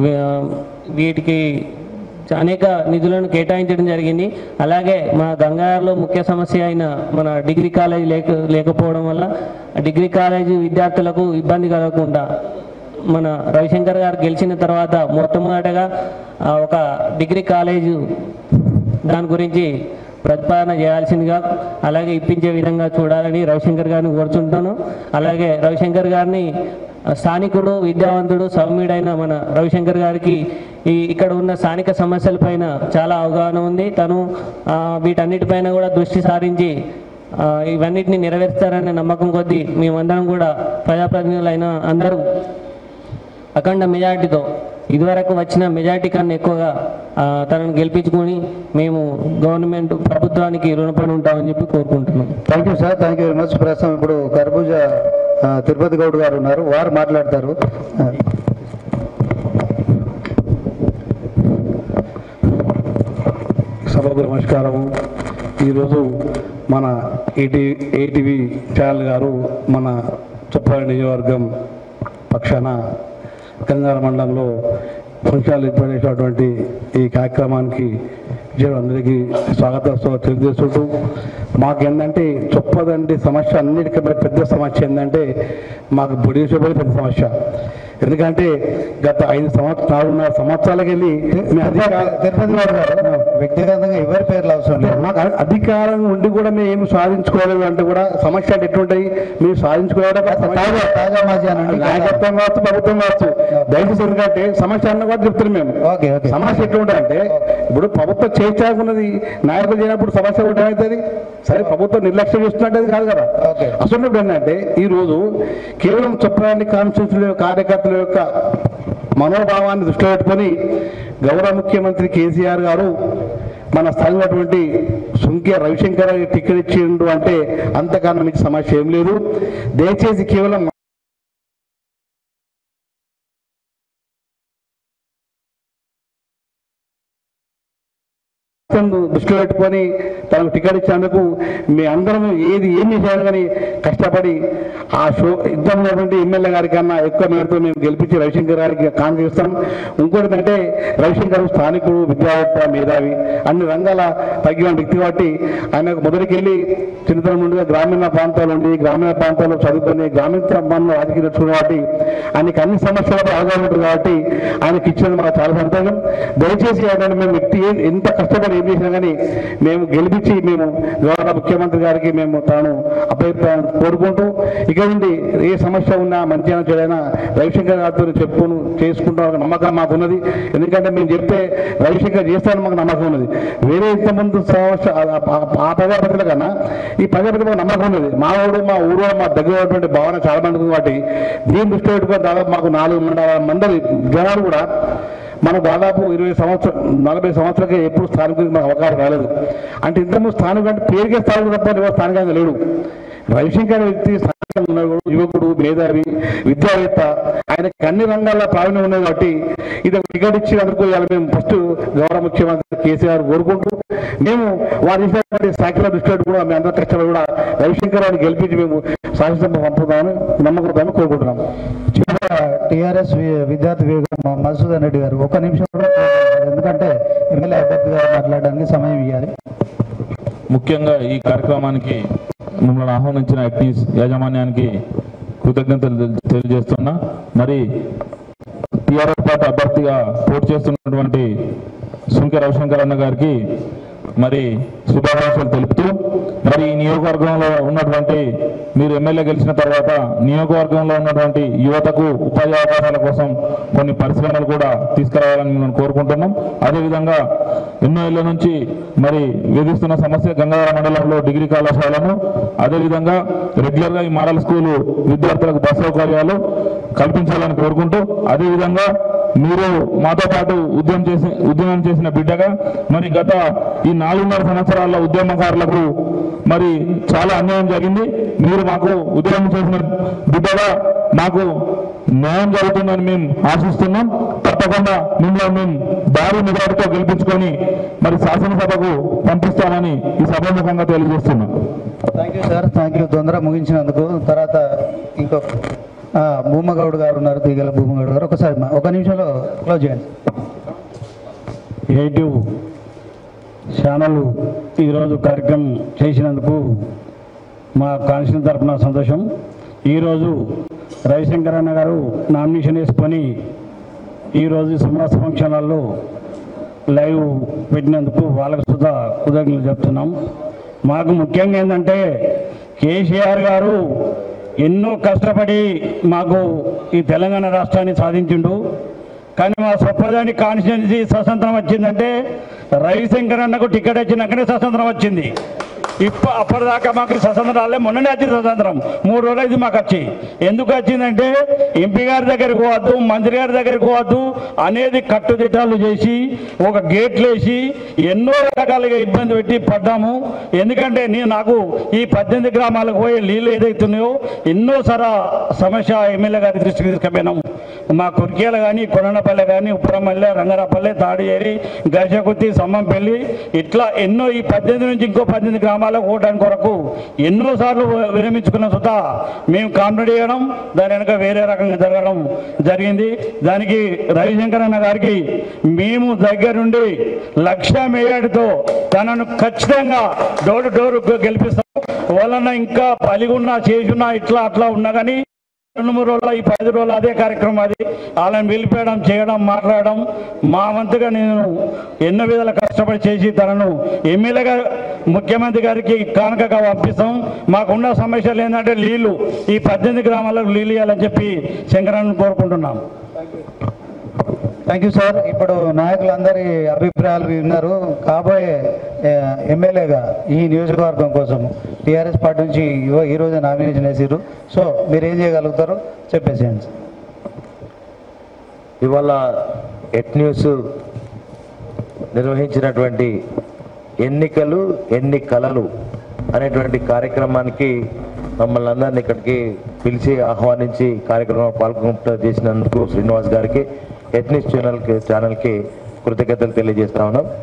వీటికి అనేక నిధులను కేటాయించడం జరిగింది. అలాగే మా గంగారంలో ముఖ్య సమస్య అయిన మన డిగ్రీ కాలేజీ లేక లేకపోవడం వల్ల డిగ్రీ కాలేజీ విద్యార్థులకు ఇబ్బంది కలగకుండా మన రవిశంకర్ గారు గెలిచిన తర్వాత మొట్టమొదటగా ఒక డిగ్రీ కాలేజు దాని గురించి ప్రతిపాదన చేయాల్సిందిగా, అలాగే ఇప్పించే విధంగా చూడాలని రవిశంకర్ గారిని కోరుతుంటాను. అలాగే రవిశంకర్ గారిని స్థానికుడు, విద్యావంతుడు, సౌమ్యుడైన మన రవిశంకర్ గారికి ఈ ఇక్కడ ఉన్న స్థానిక సమస్యలపైన చాలా అవగాహన ఉంది. తను వీటన్నిటిపైన కూడా దృష్టి సారించి ఇవన్నిటిని నెరవేర్స్తారనే నమ్మకం కొద్దీ మేమందరం కూడా ప్రజాప్రతినిధులైన అందరూ అఖండ మెజార్టీతో ఇదివరకు వచ్చిన మెజార్టీ కన్నా ఎక్కువగా తనను గెలిపించుకొని మేము గవర్నమెంట్ ప్రభుత్వానికి రుణపడి ఉంటామని చెప్పి కోరుకుంటున్నాం. Thank you sir. Thank you very much. ప్రస్తుతం ఇప్పుడు కర్బూజా తిరుపతి గౌడ్ గారు ఉన్నారు, వారు మాట్లాడతారు. సభకు నమస్కారము. ఈరోజు మన ఏటీ ఏటీవీ ఛానల్ గారు మన చొప్పదండి నియోజకవర్గం పక్షాన గంగార మండలంలో ఫంక్షన్లు ఏర్పడేటటువంటి ఈ కార్యక్రమానికి అందరికీ స్వాగతం తెలియజేస్తుంటూ, మాకేంటంటే చొప్పదండి సమస్య అన్నిటికంటే పెద్ద సమస్య ఏంటంటే మాకు బొడేశ్వరి పెద్ద సమస్య. ఎందుకంటే గత ఐదు సంవత్సరాలు నాలుగున్నర సంవత్సరాలకి వెళ్ళి తిరుపతి గారు వ్యక్తిగతంగా ఎవరి పేర్లు అవసరం లేదు, మాకు అధికారం ఉండి కూడా మేము ఏమి సాధించుకోలేదు అంటే కూడా సమస్య అంటే ఎట్లుంటాయి, మేము సాధించుకోవడం నాయకత్వం కావచ్చు, ప్రభుత్వం కావచ్చు. దయచేసి ఎందుకంటే సమస్య అన్న కూడా చెప్తున్నాం మేము. సమస్య ఎట్లుంటాయంటే ఇప్పుడు ప్రభుత్వం చేర్చాకున్నది నాయకులు చేయనప్పుడు సమస్య కూడా ఏమవుతుంది, సరే ప్రభుత్వం నిర్లక్ష్యం చేస్తున్నట్టు కాదు కదా. అసలు ఏంటంటే ఈ రోజు కేవలం చొప్పదండి కాన్స్టిట్యూన్సీ కార్యకర్తల యొక్క మనోభావాన్ని దృష్టిలో పెట్టుకొని గౌరవ ముఖ్యమంత్రి కేసీఆర్ గారు మన స్థానికటువంటి సుంకే రవిశంకర్ టికెట్ ఇచ్చిండు అంటే అంతకన్నా మీకు సమస్య ఏం లేదు. దయచేసి కేవలం దృష్టిలో పెట్టుకొని తనకు టికెట్ ఇచ్చినందుకు మీ అందరం ఏది ఏమి చేయాలి కానీ కష్టపడి ఆ షో ఇద్దరు ఉన్నటువంటి ఎమ్మెల్యే గారి కన్నా ఎక్కువ మేరతో మేము గెలిపించి రవిశంకర్ గారికి కాంగ్రెస్తాం. ఇంకోటి అంటే రవిశంకర్ స్థానికుడు, విద్యావేత్త, మేధావి, అన్ని రంగాల తగ్గిన వ్యక్తి కాబట్టి ఆయనకు మొదటికెళ్ళి చిన్నతనం నుండి గ్రామీణ ప్రాంతాలు ఉండి గ్రామీణ ప్రాంతాల్లో చదువుకొని గ్రామీణ ప్రాంతంలో రాజకీయ నడుచుకున్న కాబట్టి ఆయనకి అన్ని సమస్యలపై అవగాహన ఉంటుంది కాబట్టి ఆయనకి ఇచ్చినది మాకు చాలా సంతోషం. దయచేసి ఆయన మేము వ్యక్తి ఎంత కష్టపడి ఏం చేసినా కానీ మేము గెలిపించి మేము గౌరవ ముఖ్యమంత్రి గారికి మేము తాను అభిప్రాయం కోరుకుంటూ ఇక నుండి ఏ సమస్య ఉన్నా మంచిగా చెడైనా రవిశంకర్ గారితో చెప్పుకొని చేసుకుంటాం నమ్మకం మాకు ఉన్నది. ఎందుకంటే మేము చెప్తే రవిశంకర్ చేస్తానని మాకు నమ్మకం ఉన్నది. వేరే ఇంతమంది సమస్య ఆ ప్రజాపతిల కన్నా ఈ ప్రజాపతి మాకు నమ్మకం ఉన్నది. మా ఊరు మా ఊరు మా దగ్గర ఉన్నటువంటి భావన చాలా మంది ఉంది కాబట్టి దీన్ని దృష్టిలో పెట్టుకొని దాదాపు మాకు నాలుగు మంది జనాలు కూడా మనం దాదాపు ఇరవై సంవత్సరం నలభై సంవత్సరాలకే ఎప్పుడు స్థానికులకు మనకు అవకాశం రాలేదు. అంటే ఇంతకుముందు స్థానికులు అంటే పేరుకే స్థానికులు తప్ప ఎవరు స్థానికంగా లేడు. రవిశంకర్ వ్యక్తి స్థానికంగా ఉన్నాడు, యువకుడు, మేధావి, విద్యావేత్త, ఆయనకి అన్ని రంగాల్లో ప్రావీణ్యం ఉన్నది కాబట్టి ఇది టికెట్ ఇచ్చి అందుకు ఇవాళ మేము ఫస్ట్ గౌరవ ముఖ్యమంత్రి కేసీఆర్ కోరుకుంటూ మేము వారి చేసినటువంటి శాఖల దృష్టిలో కూడా మేము అందరూ కష్టపడి కూడా రవిశంకర్ గారిని గెలిపించి మేము శాసనసభ పంపుతామని నమ్మకం కోరుకుంటున్నాము. టీఆర్ఎస్ విద్యార్థి వేగం మధుసూదన్ రెడ్డి గారు ఒక నిమిషం కూడా ఎందుకంటే ఎమ్మెల్యే అభ్యర్థి గారు మాట్లాడడానికి సమయం ఇవ్వాలి. ముఖ్యంగా ఈ కార్యక్రమానికి మమ్మల్ని ఆహ్వానించిన ఎట్నీస్ యాజమాన్యానికి కృతజ్ఞతలు తెలియజేస్తున్నా. మరి టీఆర్ఎస్ పార్టీ అభ్యర్థిగా పోటీ చేస్తున్నటువంటి సుంకె రవిశంకర్ అన్న గారికి మరి శుభాకాంక్షలు తెలుపుతూ మరి ఈ నియోజకవర్గంలో ఉన్నటువంటి మీరు ఎమ్మెల్యే గెలిచిన తర్వాత నియోజకవర్గంలో ఉన్నటువంటి యువతకు ఉపాధి అవకాశాల కోసం కొన్ని పరిశ్రమలు కూడా తీసుకురావాలని మేము కోరుకుంటున్నాం. అదేవిధంగా ఎన్నో ఏళ్ల నుంచి మరి వేధిస్తున్న సమస్య గంగాధర మండలంలో డిగ్రీ కళాశాలను అదేవిధంగా రెగ్యులర్గా ఈ మోడల్ స్కూలు విద్యార్థులకు బస్ సౌకర్యాలు కల్పించాలని కోరుకుంటూ అదేవిధంగా మీరు మాతో పాటు ఉద్యమం చేసి ఉద్యమం చేసిన బిడ్డగా మరి గత ఈ నాలుగున్నర సంవత్సరాల ఉద్యమకారులకు మరి చాలా అన్యాయం జరిగింది. మీరు మాకు ఉద్యమం చేసిన బిడ్డగా మాకు న్యాయం జరుగుతుందని మేము ఆశిస్తున్నాం. తప్పకుండా మిమ్మల్ని మేము భారీ మెజారిటీతో గెలిపించుకొని మరి శాసనసభకు పంపిస్తామని ఈ సభాముఖంగా తెలియజేస్తున్నాం. Thank you sir, thank you. తొందరగా ముగించినందుకు. తర్వాత ఇంకో భూమగౌడ్ గారు ఉన్నారు, తీగల భూమగౌడ్ గారు. ఒకసారి ఒక నిమిషంలో క్లోజ్ చేయండి. ఎయిటివ్ ఛానల్ ఈరోజు కార్యక్రమం చేసినందుకు మా కాన్స్టిట్యూషన్ తరఫున సంతోషం. ఈరోజు రవిశంకర్ అన్న గారు నామినేషన్ వేసుకొని ఈరోజు సమాజ ఫంక్షన్లలో లైవ్ పెట్టినందుకు వాళ్ళకు సుధా కృతజ్ఞతలు చెప్తున్నాం. మాకు ముఖ్యంగా ఏంటంటే కేసీఆర్ గారు ఎన్నో కష్టపడి మాకు ఈ తెలంగాణ రాష్ట్రాన్ని సాధించిండు. కానీ మా సొప్పదాని కాన్స్టిట్యున్సీ స్వతంత్రం వచ్చిందంటే రవిశంకర్ అన్నకు టికెట్ వచ్చినాకనే స్వతంత్రం వచ్చింది. ఇప్ప అప్పటిదాకా మాకు స్వతంత్రం రాలే, మొన్ననే వచ్చింది స్వతంత్రం. మూడు రోజులు అయితే మాకు వచ్చి ఎందుకు వచ్చిందంటే ఎంపీ గారి దగ్గరికి పోవద్దు, మంత్రి గారి దగ్గరికి పోవద్దు అనేది కట్టుదిట్టాలు చేసి ఒక గేట్లు వేసి ఎన్నో రకాలుగా ఇబ్బంది పెట్టి పడ్డాము. ఎందుకంటే నేను నాకు ఈ పద్దెనిమిది గ్రామాలకు పోయే నీళ్ళు ఏదైతున్నాయో ఎన్నోసారా సమస్య ఎమ్మెల్యే గారి దృష్టికి తీసుకుపోయినాము. మా కుర్కేల కానీ కొనపల్లె కానీ ఉప్పరమల్లె, రంగరాపల్లె, తాడియేరి, గజకుత్తి, సమ్మంపల్లి ఇట్లా ఎన్నో ఈ పద్దెనిమిది నుంచి ఇంకో పద్దెనిమిది గ్రామాలకు ఓటానికి కొరకు ఎన్నోసార్లు విరమించుకున్న సుత మేము కాంప్లీట్ చేయడం దాని వెనక వేరే రకంగా జరగడం జరిగింది. దానికి రవిశంకర్ అన్న గారికి మేము దగ్గరుండి లక్ష మేయాడితో తనను ఖచ్చితంగా డోర్ డోర్ గెలిపిస్తాం. వలన ఇంకా పలిగున్నా చేసున్నా ఇట్లా అట్లా ఉన్నా కానీ రెండు మూడు రోజుల ఈ పది రోజులు అదే కార్యక్రమం. అది వాళ్ళని పిలిపేయడం, చేయడం, మాట్లాడడం మా వంతుగా నేను ఎన్నో విధాల కష్టపడి చేసి తనను ఎమ్మెల్యేగా ముఖ్యమంత్రి గారికి కానుకగా పంపిస్తాం. మాకున్న సమస్యలు ఏంటంటే నీళ్లు, ఈ పద్దెనిమిది గ్రామాలకు నీళ్ళు ఇవ్వాలని చెప్పి శంకరాన్ని కోరుకుంటున్నాం. Thank you sir. ఇప్పుడు నాయకులందరి అభిప్రాయాలు విన్నారు. కాబోయే ఎమ్మెల్యేగా ఈ నియోజకవర్గం కోసం టీఆర్ఎస్ పార్టీ నుంచి ఈరోజు నామినేషన్ వేసారు. సో మీరు ఏం చేయగలుగుతారో చెప్పేసేయండి. ఇవాళ ఎట్ న్యూస్ నిర్వహించినటువంటి ఎన్నికలు ఎన్ని కళలు అనేటువంటి కార్యక్రమానికి మమ్మల్ని అందరినీ ఇక్కడికి పిలిచి ఆహ్వానించి కార్యక్రమం పాల్గొన చేసినందుకు శ్రీనివాస్ గారికి ఎట్ న్యూస్ ఛానల్కి ఛానల్కి కృతజ్ఞతలు తెలియజేస్తా ఉన్నాం.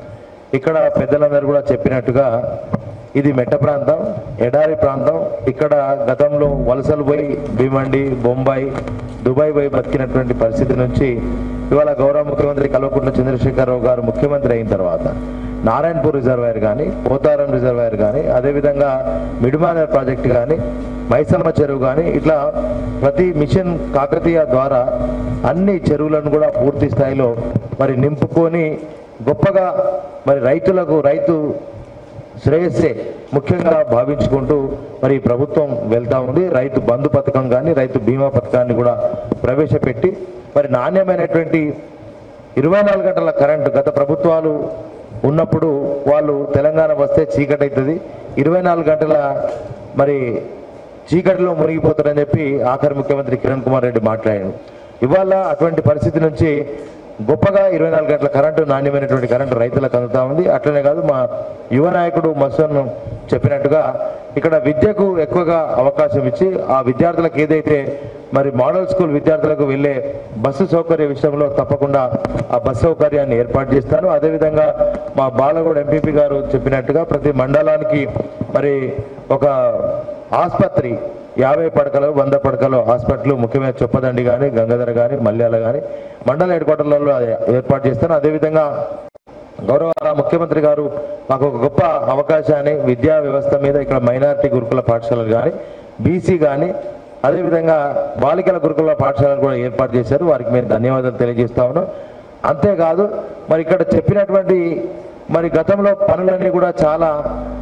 ఇక్కడ పెద్దలందరూ కూడా చెప్పినట్టుగా ఇది మెట్ట ప్రాంతం, ఎడారి ప్రాంతం. ఇక్కడ గతంలో వలసలు పోయి భీమండి, బొంబాయి, దుబాయ్ పోయి బతికినటువంటి పరిస్థితి నుంచి ఇవాళ గౌరవ ముఖ్యమంత్రి కల్వకుంట్ల చంద్రశేఖరరావు గారు ముఖ్యమంత్రి అయిన తర్వాత నారాయణపూర్ రిజర్వాయర్ కానీ, పోతారం రిజర్వాయర్ కానీ, అదేవిధంగా మిడిమానర్ ప్రాజెక్టు కానీ, మైసమ్మ చెరువు కానీ, ఇట్లా ప్రతి మిషన్ కాకతీయ ద్వారా అన్ని చెరువులను కూడా పూర్తి స్థాయిలో మరి నింపుకొని గొప్పగా మరి రైతులకు రైతు శ్రేయస్సే ముఖ్యంగా భావించుకుంటూ మరి ప్రభుత్వం వెళ్తా ఉంది. రైతు బంధు పథకం కానీ, రైతు బీమా పథకాన్ని కూడా ప్రవేశపెట్టి మరి నాణ్యమైనటువంటి ఇరవై నాలుగు గంటల కరెంటు గత ప్రభుత్వాలు ఉన్నప్పుడు వాళ్ళు తెలంగాణ వస్తే చీకటి అవుతుంది, ఇరవై నాలుగు గంటల మరి చీకటిలో మునిగిపోతారని చెప్పి ఆఖరి ముఖ్యమంత్రి కిరణ్ కుమార్ రెడ్డి మాట్లాడారు. ఇవాళ అటువంటి పరిస్థితి నుంచి గొప్పగా ఇరవై నాలుగు గంటల కరెంటు, నాణ్యమైనటువంటి కరెంటు రైతులకు అందుతా ఉంది. అట్లనే కాదు, మా యువ నాయకుడు మసన్ చెప్పినట్టుగా ఇక్కడ విద్యకు ఎక్కువగా అవకాశం ఇచ్చి ఆ విద్యార్థులకు ఏదైతే మరి మోడల్ స్కూల్ విద్యార్థులకు వెళ్ళే బస్సు సౌకర్య విషయంలో తప్పకుండా ఆ బస్సు సౌకర్యాన్ని ఏర్పాటు చేస్తాను. అదేవిధంగా మా బాలగూడ ఎంపీపీ గారు చెప్పినట్టుగా ప్రతి మండలానికి మరి ఒక ఆసుపత్రి, యాభై పడకలు, వంద పడకలు హాస్పిటల్ ముఖ్యమైన చొప్పదండి కానీ, గంగాధర కానీ, మల్యాల కానీ మండల హెడ్ క్వార్టర్లలో ఏర్పాటు చేస్తాను. అదేవిధంగా గౌరవ ముఖ్యమంత్రి గారు మాకు ఒక గొప్ప అవకాశాన్ని విద్యా వ్యవస్థ మీద ఇక్కడ మైనారిటీ గురుకుల పాఠశాలలు కానీ, బీసీ కానీ, అదేవిధంగా బాలికల గురుకుల పాఠశాలలు కూడా ఏర్పాటు చేశారు. వారికి మేము ధన్యవాదాలు తెలియజేస్తా ఉన్నాం. అంతేకాదు మరి ఇక్కడ చెప్పినటువంటి మరి గతంలో పనులన్నీ కూడా చాలా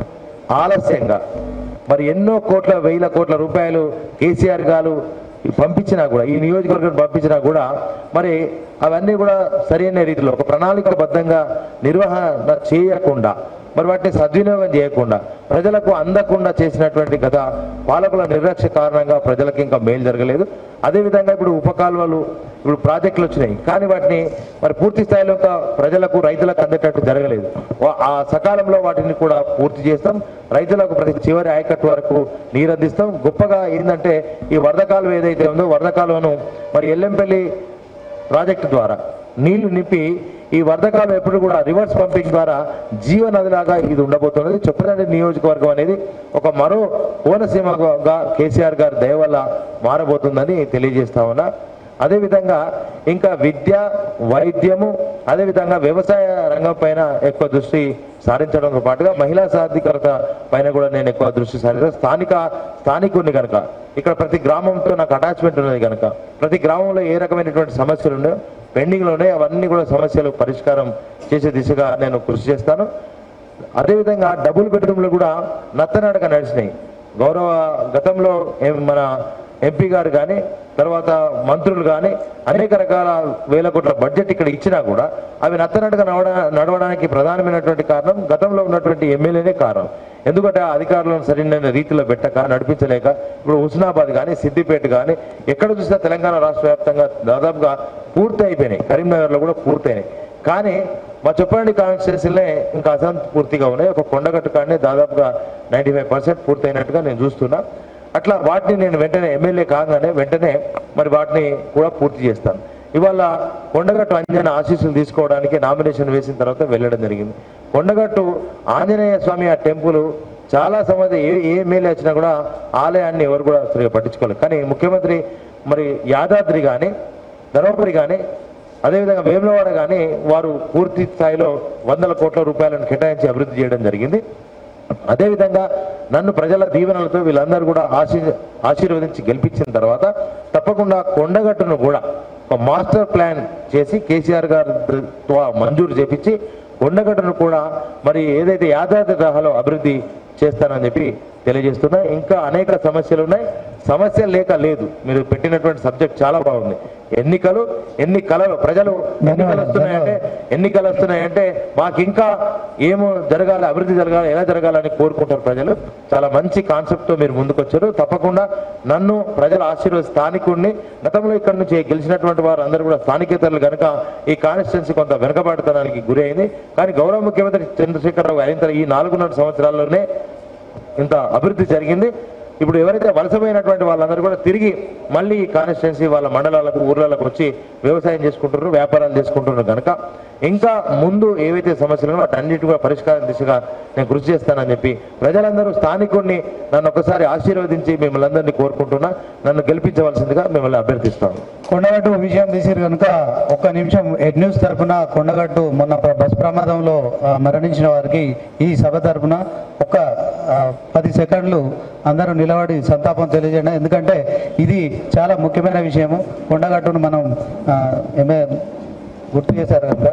ఆలస్యంగా మరి ఎన్నో కోట్ల వేల కోట్ల రూపాయలు కేసీఆర్ గారు పంపించినా కూడా, ఈ నియోజకవర్గం పంపించినా కూడా మరి అవన్నీ కూడా సరైన రీతిలో ఒక ప్రణాళికబద్ధంగా నిర్వహణ చేయకుండా మరి వాటిని సద్వినియోగం చేయకుండా ప్రజలకు అందకుండా చేసినటువంటి గత పాలకుల నిర్లక్ష్య కారణంగా ప్రజలకు ఇంకా మేలు జరగలేదు. అదేవిధంగా ఇప్పుడు ఉపకాలువలు, ఇప్పుడు ప్రాజెక్టులు వచ్చినాయి కానీ వాటిని మరి పూర్తి స్థాయిలో ప్రజలకు రైతులకు అందేటట్టు జరగలేదు. ఆ సకాలంలో వాటిని కూడా పూర్తి చేస్తాం. రైతులకు ప్రతి చివరి ఆయకట్టు వరకు నీరు అందిస్తాం. గొప్పగా ఏంటంటే ఈ వరద కాలువ ఏదైతే ఉందో వరద కాలువను మరి ఎల్లంపల్లి ప్రాజెక్టు ద్వారా నీళ్లు నింపి ఈ వరద కాలువ ఎప్పుడు కూడా రివర్స్ పంపింగ్ ద్వారా జీవనదిలాగా ఇది ఉండబోతున్నది. చొప్పదండి నియోజకవర్గం అనేది ఒక మరో కోనసీమగా కేసీఆర్ గారి దయ వల్ల మారబోతుందని తెలియజేస్తా ఉన్నా. అదేవిధంగా ఇంకా విద్య, వైద్యము, అదేవిధంగా వ్యవసాయ రంగం పైన ఎక్కువ దృష్టి సారించడంతో పాటుగా మహిళా సాధికారత పైన కూడా నేను ఎక్కువ దృష్టి సారించాను. స్థానిక స్థానికుడిని కనుక ఇక్కడ ప్రతి గ్రామంతో నాకు అటాచ్మెంట్ ఉన్నది కనుక ప్రతి గ్రామంలో ఏ రకమైనటువంటి సమస్యలు ఉన్నాయో పెండింగ్లో ఉన్నాయి అవన్నీ కూడా సమస్యలు పరిష్కారం చేసే దిశగా నేను కృషి చేస్తాను. అదేవిధంగా డబుల్ బెడ్రూమ్లు కూడా నత్తనడక నడిచినాయి. గౌరవ గతంలో మన ఎంపీ గారు కానీ తర్వాత మంత్రులు కానీ అనేక రకాల వేల కోట్ల బడ్జెట్ ఇక్కడ ఇచ్చినా కూడా అవి నత్తనట్టుగా నడవ నడవడానికి ప్రధానమైనటువంటి కారణం గతంలో ఉన్నటువంటి ఎమ్మెల్యేనే కారణం. ఎందుకంటే అధికారులను సరైన రీతిలో పెట్టక నడిపించలేక ఇప్పుడు హుస్నాబాద్ కానీ, సిద్దిపేట కానీ ఎక్కడ చూసినా తెలంగాణ రాష్ట్ర వ్యాప్తంగా దాదాపుగా పూర్తి అయిపోయినాయి. కరీంనగర్లో కూడా పూర్తయినాయి. కానీ మా చొప్పదండి కాన్స్టిట్యున్సీలే ఇంకా అసంపూర్తిగా ఉన్నాయి. ఒక కొండగట్టు కాడనే దాదాపుగా నైంటీ ఫైవ్ పర్సెంట్ పూర్తయినట్టుగా నేను చూస్తున్నా. అట్లా వాటిని నేను వెంటనే ఎమ్మెల్యే కాగానే వెంటనే మరి వాటిని కూడా పూర్తి చేస్తాను. ఇవాళ కొండగట్టు అంజన ఆశీస్సులు తీసుకోవడానికి నామినేషన్ వేసిన తర్వాత వెళ్ళడం జరిగింది. కొండగట్టు ఆంజనేయ స్వామి ఆ టెంపుల్ చాలా సమస్య, ఏ ఏ ఎమ్మెల్యే వచ్చినా కూడా ఆలయాన్ని ఎవరు కూడా సరిగా పట్టించుకోలేదు. కానీ ముఖ్యమంత్రి మరి యాదాద్రి కానీ, ధర్మపురి కానీ, అదేవిధంగా వేములవాడ కానీ వారు పూర్తి స్థాయిలో వందల కోట్ల రూపాయలను కేటాయించి అభివృద్ధి చేయడం జరిగింది. అదేవిధంగా నన్ను ప్రజల దీవెనలతో వీళ్ళందరూ కూడా ఆశీ ఆశీర్వదించి గెలిపించిన తర్వాత తప్పకుండా కొండగట్టును కూడా ఒక మాస్టర్ ప్లాన్ చేసి కేసీఆర్ గారు మంజూరు చేపించి కొండగట్టును కూడా మరి ఏదైతే యాదాద్రి తరహాలో అభివృద్ధి చేస్తానని చెప్పి తెలియజేస్తున్నా. ఇంకా అనేక సమస్యలు ఉన్నాయి. సమస్యలు లేక లేదు. మీరు పెట్టినటువంటి సబ్జెక్ట్ చాలా బాగుంది. ఎన్నికలు ఎన్ని కళలు ప్రజలు ఎన్నికలు వస్తున్నాయంటే ఎన్నికలు వస్తున్నాయంటే మాకు ఇంకా ఏమో జరగాలి, అభివృద్ధి జరగాలి, ఎలా జరగాలని కోరుకుంటారు ప్రజలు. చాలా మంచి కాన్సెప్ట్తో మీరు ముందుకొచ్చారు. తప్పకుండా నన్ను ప్రజల ఆశీర్వాద స్థానికుడిని గతంలో ఇక్కడ నుంచి గెలిచినటువంటి వారు అందరూ కూడా స్థానికేతరులు కనుక ఈ కాన్స్టిట్యున్సీ కొంత వెనుకబాటుతనానికి గురి అయింది. కానీ గౌరవ ముఖ్యమంత్రి చంద్రశేఖరరావు అయిన ఈ నాలుగున్నర సంవత్సరాల్లోనే ఇంత అభివృద్ధి జరిగింది. ఇప్పుడు ఎవరైతే వలసపోయినటువంటి వాళ్ళందరూ కూడా తిరిగి మళ్ళీ ఈ కాన్స్టిట్యున్సీ వాళ్ళ మండలాలకు ఊర్లకు వచ్చి వ్యవసాయం చేసుకుంటున్నారు, వ్యాపారాలు చేసుకుంటున్నారు కనుక ఇంకా ముందు ఏవైతే సమస్యలు ఉన్నాయో వాటన్నిటి కూడా పరిష్కారం దిశగా నేను కృషి చేస్తానని చెప్పి ప్రజలందరూ స్థానికుడిని నన్ను ఒకసారి ఆశీర్వదించి మిమ్మల్ని అందరినీ కోరుకుంటున్నా, నన్ను గెలిపించవలసిందిగా మిమ్మల్ని అభ్యర్థిస్తాను. కొండగట్టు విషయం తీసారు కనుక ఒక్క నిమిషం ఎడ్ న్యూస్ తరఫున కొండగట్టు మొన్న బస్ ప్రమాదంలో మరణించిన వారికి ఈ సభ తరఫున ఒక పది సెకండ్లు అందరూ నిలబడి సంతాపం తెలియజేయండి. ఎందుకంటే ఇది చాలా ముఖ్యమైన విషయము. కొండగట్టును మనం ఏమే గుర్తు చేశారు కనుక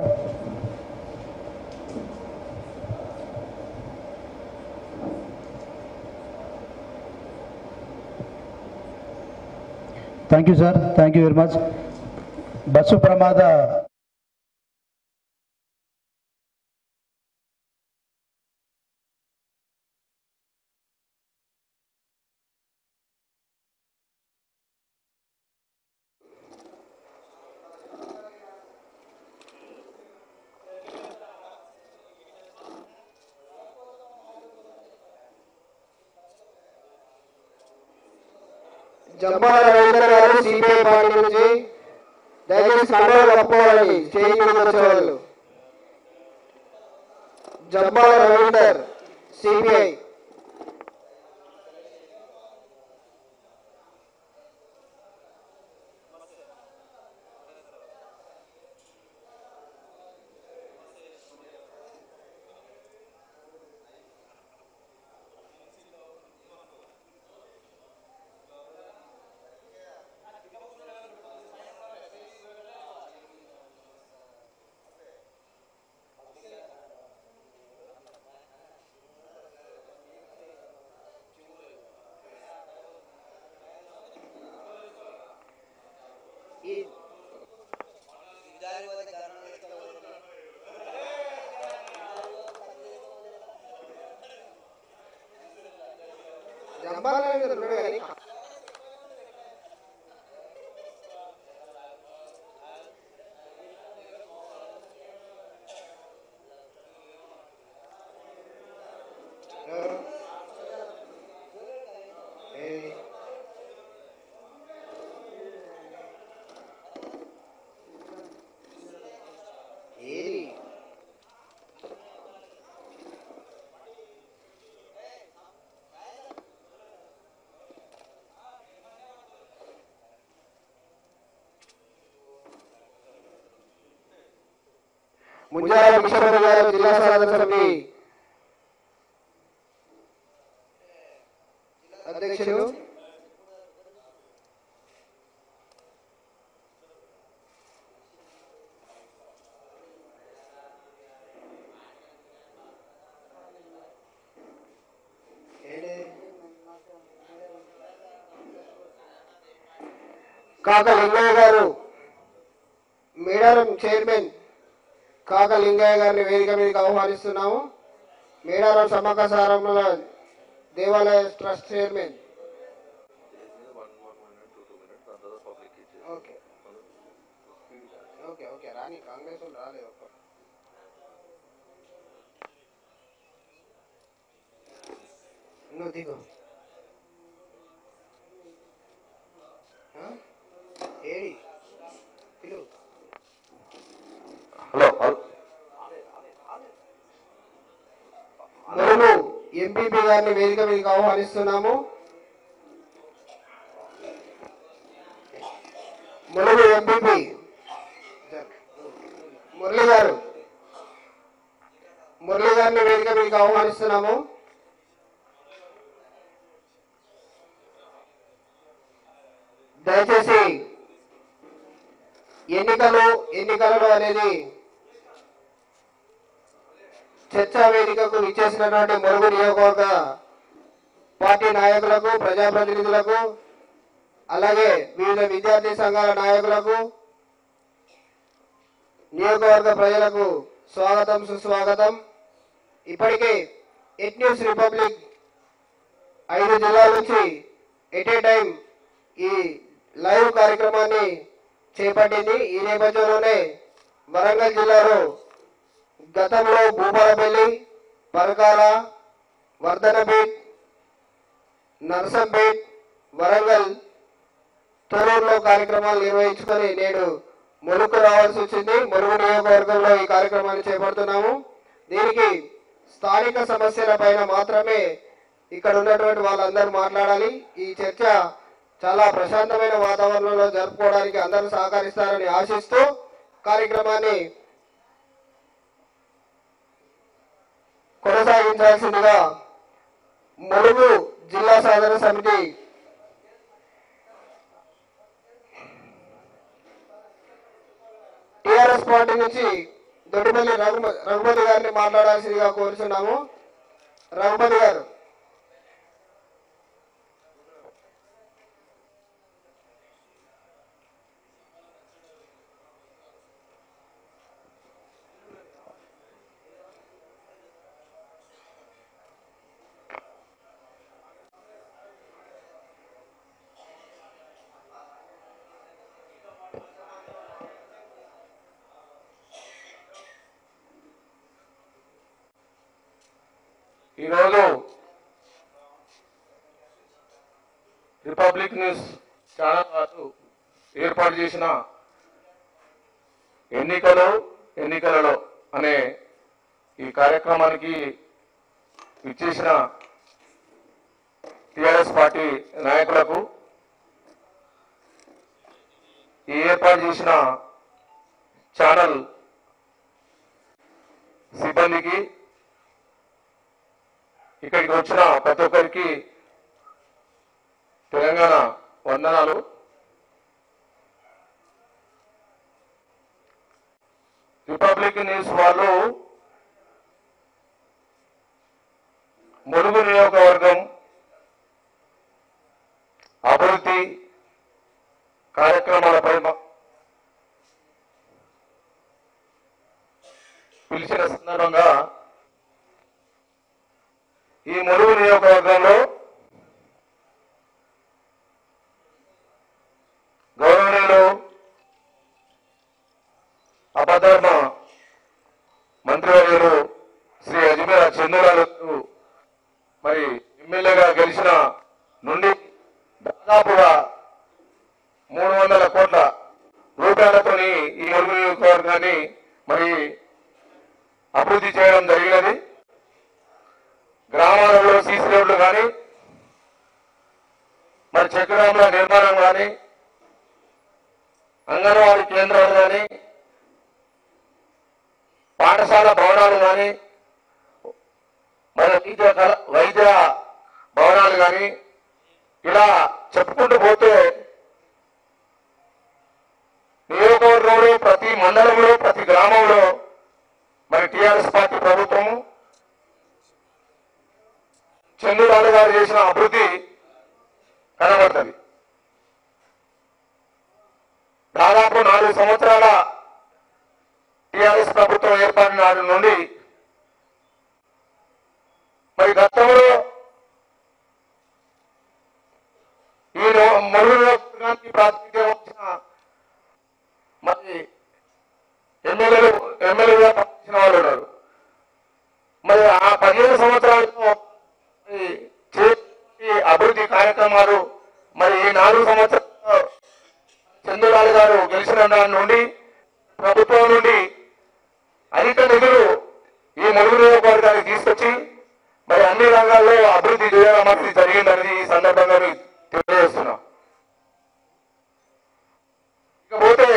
thank you sir, thank you very much. Bus ప్రమాద జంపాల రవీంద్ర గారు సిపిఐ పార్టీ నుంచి దయచేసి కండలు కప్పుకోవాలని స్టేజ్ మీద వచ్చేవాళ్ళు. జంపాల రవీందర్ సిపిఐ. ముంజాల విశ్వనాథ్ గారు జిల్లా సాధన సమితి అధ్యక్షులు. కాక లింగయ్య గారు మేడారం చైర్మన్ కాక లింగయ్య గారిని వేదిక మీదకి ఆహ్వానిస్తున్నాము. మేడారం సమ్మక్క సారమ్మల దేవాలయ trust chairman. Okay okay okay రాని కాంగ్రెస్ రాలేదు. నువ్వు దిగు. ఏడి పిలు. మురుగు ఎంపీపీ గారిని వేదిక మీదకి ఆహ్వానిస్తున్నాము. మురుగు ఎంపీపీ మురళి గారు మురళి గారిని వేదిక మీదకి ఆహ్వానిస్తున్నాము. దయచేసి ఎన్నికలు ఎన్నికలలో అనేది చర్చా వేదికకు ఇచ్చేసినటువంటి మురుగు నియోజకవర్గ పార్టీ నాయకులకు, ప్రజాప్రతినిధులకు, అలాగే వివిధ విద్యార్థి సంఘాల నాయకులకు, నియోజకవర్గ ప్రజలకు స్వాగతం, సుస్వాగతం. ఇప్పటికే ఎట్ న్యూస్ రిపబ్లిక్ ఐదు జిల్లాల నుంచి ఎట్ ఏ టైం ఈ లైవ్ కార్యక్రమాన్ని చేపట్టింది. ఈ నేపథ్యంలోనే వరంగల్ జిల్లాలో గతంలో భూపాలపల్లి, పరకాల, వర్ధనపేట్, నర్సంపేట్, వరంగల్, తొర్రూరులో కార్యక్రమాలు నిర్వహించుకొని నేడు ములుగు రావాల్సి వచ్చింది. ములుగు నియోజకవర్గంలో ఈ కార్యక్రమాన్ని చేపడుతున్నాము. దీనికి స్థానిక సమస్యల పైన మాత్రమే ఇక్కడ ఉన్నటువంటి వాళ్ళందరూ మాట్లాడాలి. ఈ చర్చ చాలా ప్రశాంతమైన వాతావరణంలో జరుపుకోవడానికి అందరూ సహకరిస్తారని ఆశిస్తూ కార్యక్రమాన్ని కొనసాగించాల్సిందిగా ములుగు జిల్లా సాధన సమితి టిఆర్ఎస్ పార్టీ నుంచి దొడ్డిపల్లి రఘు రఘుపతి గారిని మాట్లాడాల్సిందిగా కోరుతున్నాము. రఘుపతి గారు. ఈరోజు రిపబ్లిక్ న్యూస్ ఛానల్ వారు ఏర్పాటు చేసిన ఎన్నికలు ఎన్నికలలో అనే ఈ కార్యక్రమానికి ఇచ్చేసిన టిఆర్ఎస్ పార్టీ నాయకులకు, ఈ ఏర్పాటు చేసిన ఛానల్ సిబ్బందికి, ఇక్కడికి వచ్చిన ప్రతి ఒక్కరికి తెలంగాణ వందనాలు. రిపబ్లిక్ న్యూస్ వాళ్ళు ములుగు నియోజకవర్గం అభివృద్ధి కార్యక్రమాలపై పిలిచిన సందర్భంగా ఈ ములుగు నియోజకవర్గంలో గౌరవనీయులు అపధర్మ మంత్రివర్యులు శ్రీ అజ్మీర చంద్రరావు మరి ఎమ్మెల్యేగా గెలిచిన నుండి దాదాపుగా మూడు వందల కోట్ల రూపాయలతోని ఈ ములుగు నియోజకవర్గాన్ని మరి అభివృద్ధి చేయడం జరిగినది. గ్రామాలలో సీసీ రోడ్లు కానీ, మరి చెక్ డ్యామ్ల నిర్మాణం కానీ, అంగన్వాడీ కేంద్రాలు కానీ, పాఠశాల భవనాలు కానీ, మరి వైద్య వైద్య భవనాలు కానీ, ఇలా చెప్పుకుంటూ పోతే నియోజకవర్గంలో ప్రతి మండలంలో ప్రతి గ్రామంలో మరి టిఆర్ఎస్ పార్టీ ప్రభుత్వము చంద్రబాబు గారు చేసిన అభివృద్ధి కనబడుతుంది. దాదాపు నాలుగు సంవత్సరాల టిఆర్ఎస్ ప్రభుత్వం ఏర్పడిన నాటి నుండి మరి గతంలో ఈ ములుగు నియోజకవర్గానికి ప్రాతినిధ్యం వచ్చిన మరి ఎమ్మెల్యేలు ఎమ్మెల్యేగా పనిచేసిన వాళ్ళు ఉన్నారు. మరి ఆ పదిహేను సంవత్సరాల్లో అభివృద్ధి కార్యక్రమాలు మరి ఈ నాలుగు సంవత్సరాలు చంద్రబాబు గారు గెలిచిన దాని నుండి ప్రభుత్వం నుండి అధిక నిధులు ఈ ములుగు నియోజకవర్గానికి తీసుకొచ్చి మరి అన్ని రంగాల్లో అభివృద్ధి చేయడం అనేది జరిగిందనేది ఈ సందర్భంగా తెలియజేస్తున్నాం. ఇకపోతే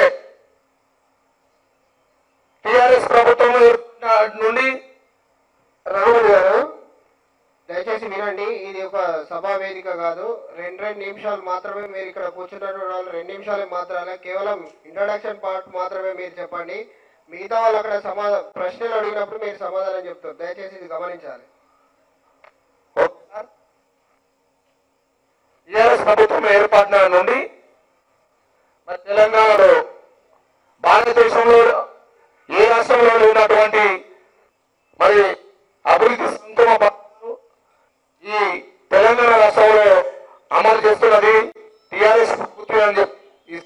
టిఆర్ఎస్ ప్రభుత్వం నుండి రఘుపతి గారు దయచేసి వినండి. ఇది ఒక సభా వేదిక కాదు. రెండు రెండు నిమిషాలు మాత్రమే మీరు ఇక్కడ కూర్చున్నటువంటి వాళ్ళు రెండు నిమిషాలే మాత్రమే, కేవలం ఇంట్రడక్షన్ పార్ట్ మాత్రమే మీరు చెప్పండి. మిగతా వాళ్ళు అక్కడ సమాధానం ప్రశ్నలు అడిగినప్పుడు మీరు సమాధానం చెప్తారు. దయచేసి ఇది గమనించాలి. టిఆర్ఎస్ ప్రభుత్వం ఏర్పడిన నుండి మరి తెలంగాణలో భారతదేశంలో ఏ రాష్ట్రంలో ఉన్నటువంటి మరి అభివృద్ధి సంక్షేమ పథకాలు ఈ తెలంగాణ రాష్ట్రంలో అమలు చేస్తున్నది టిఆర్ఎస్ ప్రభుత్వం అని చెప్పి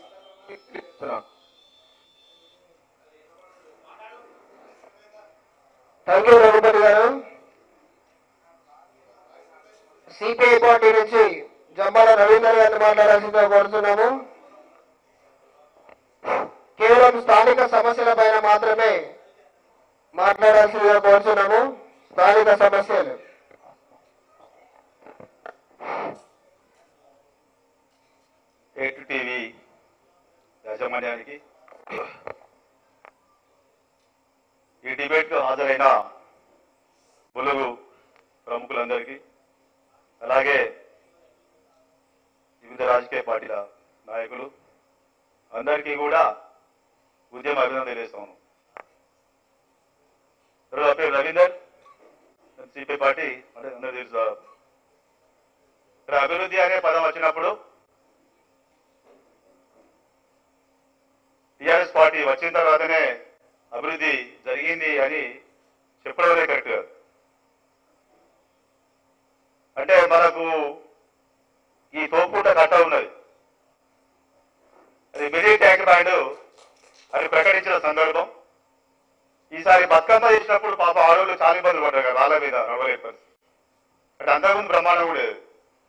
థ్యాంక్ యూ రఘుపతి గారు. సిపిఐ పార్టీ నుంచి మాట్లాడాల్సిందిగా కోరుతున్నాము. కేవలం స్థానిక సమస్యల పైన మాత్రమే మాట్లాడాల్సిందిగా కోరుతున్నాము. స్థానిక సమస్యలు. ఏటు టీవీ యాజమాన్యానికి, ఈ డిబేట్కు హాజరైన ములుగు ప్రముఖులందరికీ, అలాగే వివిధ రాజకీయ పార్టీల నాయకులు అందరికీ కూడా ఉద్యమ అభినందన తెలియజేస్తాను. నా పేరు రవీందర్, సిపి పార్టీ అంటే అందరూ తెలుసు. అభివృద్ధి అనే పదం వచ్చినప్పుడు టిఆర్ఎస్ పార్టీ వచ్చిన తర్వాతనే అభివృద్ధి జరిగింది అని చెప్పడమే కరెక్ట్ కాదు. అంటే మనకు ఈ తోపుట కట్ట ఉన్నది, అది మినీ ట్యాంక్ బ్యాండ్ అని ప్రకటించిన సందర్భం. ఈసారి బతుకమ్మ చేసినప్పుడు పాప ఆడవాళ్ళు చాలా ఇబ్బందులు పడ్డారు కదా, వాళ్ళ మీద నడవలేని పరిస్థితి. అంటే అంతకుముందు బ్రహ్మాండం కూడా లేదు.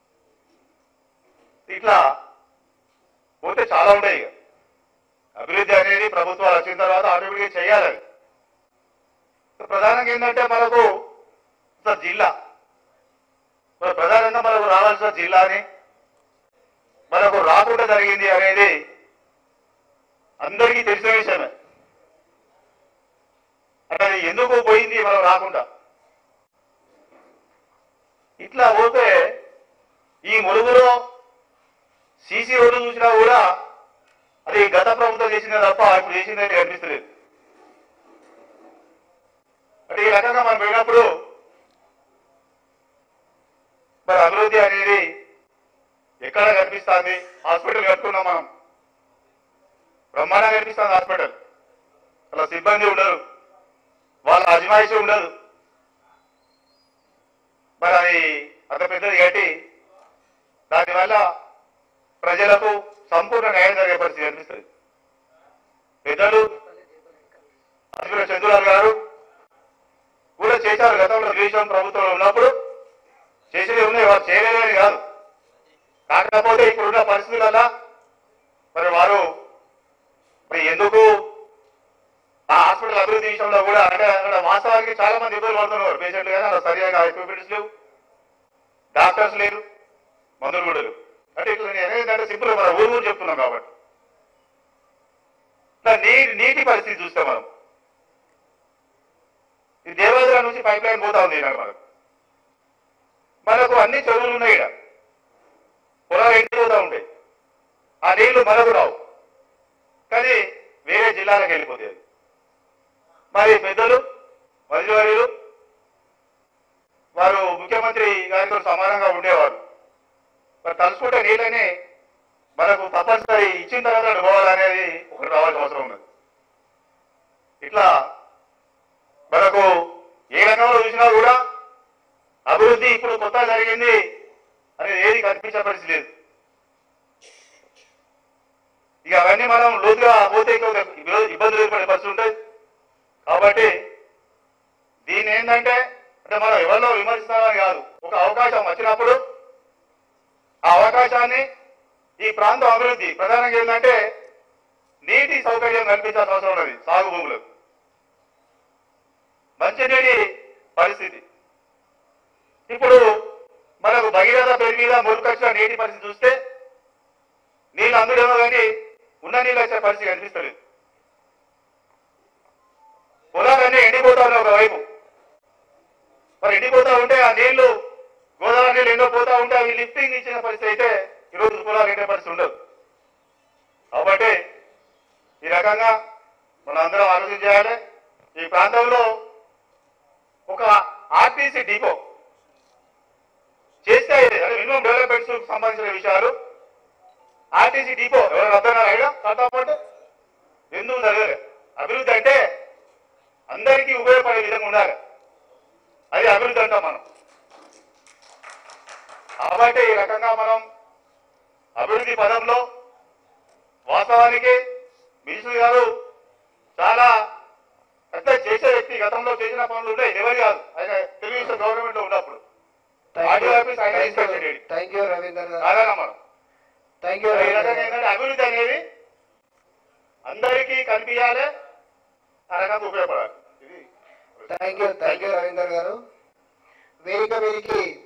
ఇట్లా పోతే చాలా ఉంటాయి. ఇక అభివృద్ధి అనేది ప్రభుత్వాలు వచ్చిన తర్వాత ఆటోమేటిక్గా చేయాలి. ప్రధానంగా ఏంటంటే మనకు జిల్లా, ప్రధానంగా మనకు రావాల్సిన జిల్లాని మనకు రాకుండా జరిగింది అనేది అందరికీ తెలిసిన విషయమే. అంటే అది ఎందుకు పోయింది మనం రాకుండా. ఇట్లా పోతే ఈ ములుగులో సీసీ రోడ్డు చూసినా కూడా అది గత ప్రభుత్వం చేసిందే తప్ప ఇప్పుడు చేసిందని కనిపిస్తలేదు. అంటే ఈ రకంగా మనం పోయినప్పుడు మరి అభివృద్ధి అనేది ఎక్కడ కనిపిస్తుంది? హాస్పిటల్ కట్టుకున్నాం మనం, బ్రహ్మాండంగా కనిపిస్తుంది హాస్పిటల్. అలా సిబ్బంది ఉండరు, వాళ్ళ అజమాయిషి ఉండదు. మరి అది అంత పెద్దది కట్టి దానివల్ల ప్రజలకు సంపూర్ణ న్యాయం జరిగే పరిస్థితి కనిపిస్తుంది. పెద్దలు చంద్రబాబు గారు కూడా చేశారు గతంలో తెలుగుదేశం ప్రభుత్వంలో ఉన్నప్పుడు, చేసేది ఉన్నాయి, వారు చేయలేదని కాదు. కాకపోతే ఇప్పుడున్న పరిస్థితులలో మరి వారు మరి ఎందుకు ఆ హాస్పిటల్ అభివృద్ధి విషయంలో కూడా అంటే అక్కడ వాస్తవానికి చాలా మంది ఇబ్బందులు పడుతున్నారు పేషెంట్లు. కానీ అక్కడ సరిగా ఎక్విప్మెంట్స్ లేవు, డాక్టర్స్ లేరు, మందులు కూడా లేవు. అంటే ఇట్లా నేను ఏంటంటే సింపుల్ మన ఊరు ఊరు చెప్తున్నాం కాబట్టి నీటి నీటి పరిస్థితి చూస్తే మనం ఈ దేవాదుల నుంచి పైప్ లైన్ పోతా ఉంది మనకు మనకు అన్ని చెరువులు ఉన్నాయి. ఇక్కడ పొలాలు ఎండిపోతూ ఉంటాయి, ఆ నీళ్లు మనకు రావు, కానీ వేరే జిల్లాలకు వెళ్ళిపోతాయి. మరి పెద్దలు మంత్రివర్యులు వారు ముఖ్యమంత్రి గారితో సమానంగా ఉండేవారు. మరి తలుచుకుంటే నీళ్ళని మనకు తప్పనిసరి ఇచ్చిన తర్వాత పోవాలనేది ఒకటి రావాల్సిన అవసరం ఉన్నది. ఇట్లా మనకు ఏ రంగంలో చూసినా కూడా అభివృద్ధి ఇప్పుడు కొత్త జరిగింది అనేది ఏది కనిపించే పరిస్థితి లేదు. ఇక అవన్నీ మనం లోతుగా పోతే ఇబ్బందులు ఏర్పడే పరిస్థితి ఉంటాయి. కాబట్టి దీన్ని ఏంటంటే అంటే మనం ఎవరిలో విమర్శిస్తామని కాదు, ఒక అవకాశం వచ్చినప్పుడు ఆ అవకాశాన్ని ఈ ప్రాంతం అభివృద్ధి ప్రధానంగా ఏంటంటే నీటి సౌకర్యం కల్పించాల్సిన అవసరం ఉన్నది. సాగు భూములకు మంచినీటి పరిస్థితి ఇప్పుడు మనకు భగీరథ పేరు మీద మురుకొచ్చిన నీటి పరిస్థితి చూస్తే నీళ్ళు అందుడేమో కానీ ఉన్న నీళ్ళు వచ్చే పరిస్థితి కనిపిస్తలేదు. పొలాలన్నీ ఎండిపోతా ఉన్నాయి ఒకవైపు. మరి ఎండిపోతా ఉంటే ఆ నీళ్లు గోదావరి నీళ్ళు ఎన్నో పోతా ఉంటే అవి లిఫ్టింగ్ ఇచ్చిన పరిస్థితి అయితే ఈరోజు పొలాలు ఎండే పరిస్థితి ఉండదు. కాబట్టి ఈ రకంగా మనం అందరం ఆలోచన చేయాలి. ఈ ప్రాంతంలో ఒక ఆర్టీసీ డిపో చేస్తే అంటే మినిమం డెవలప్మెంట్స్ సంబంధించిన విషయాలు ఆర్టీసీ డిపో ఎవరైనా అర్థం ఐడియా కాకపోతే ఎందుకు జరగలేదు. అభివృద్ధి అంటే అందరికీ ఉపయోగపడే విధంగా ఉండాలి, అది అభివృద్ధి అంటాం మనం. కాబట్టి ఈ రకంగా మనం అభివృద్ధి పదంలో వాస్తవానికి మినిస్టర్ గారు చాలా పెద్ద చేసే వ్యక్తి. గతంలో చేసిన పనులు ఉన్నాయి, ఎవరు కాదు, ఆయన తెలుగుదేశం గవర్నమెంట్ లో ఉన్నప్పుడు థ్యాంక్ యూ రవీందర్ గారు. మనం థ్యాంక్ యూ. ఈ రకంగా ఏంటంటే అభివృద్ధి అనేది అందరికీ కనిపించాలి, ఆ రకంగా ఉపయోగపడాలి. Thank you thank you Ravinder గారు. వేదిక మీదకి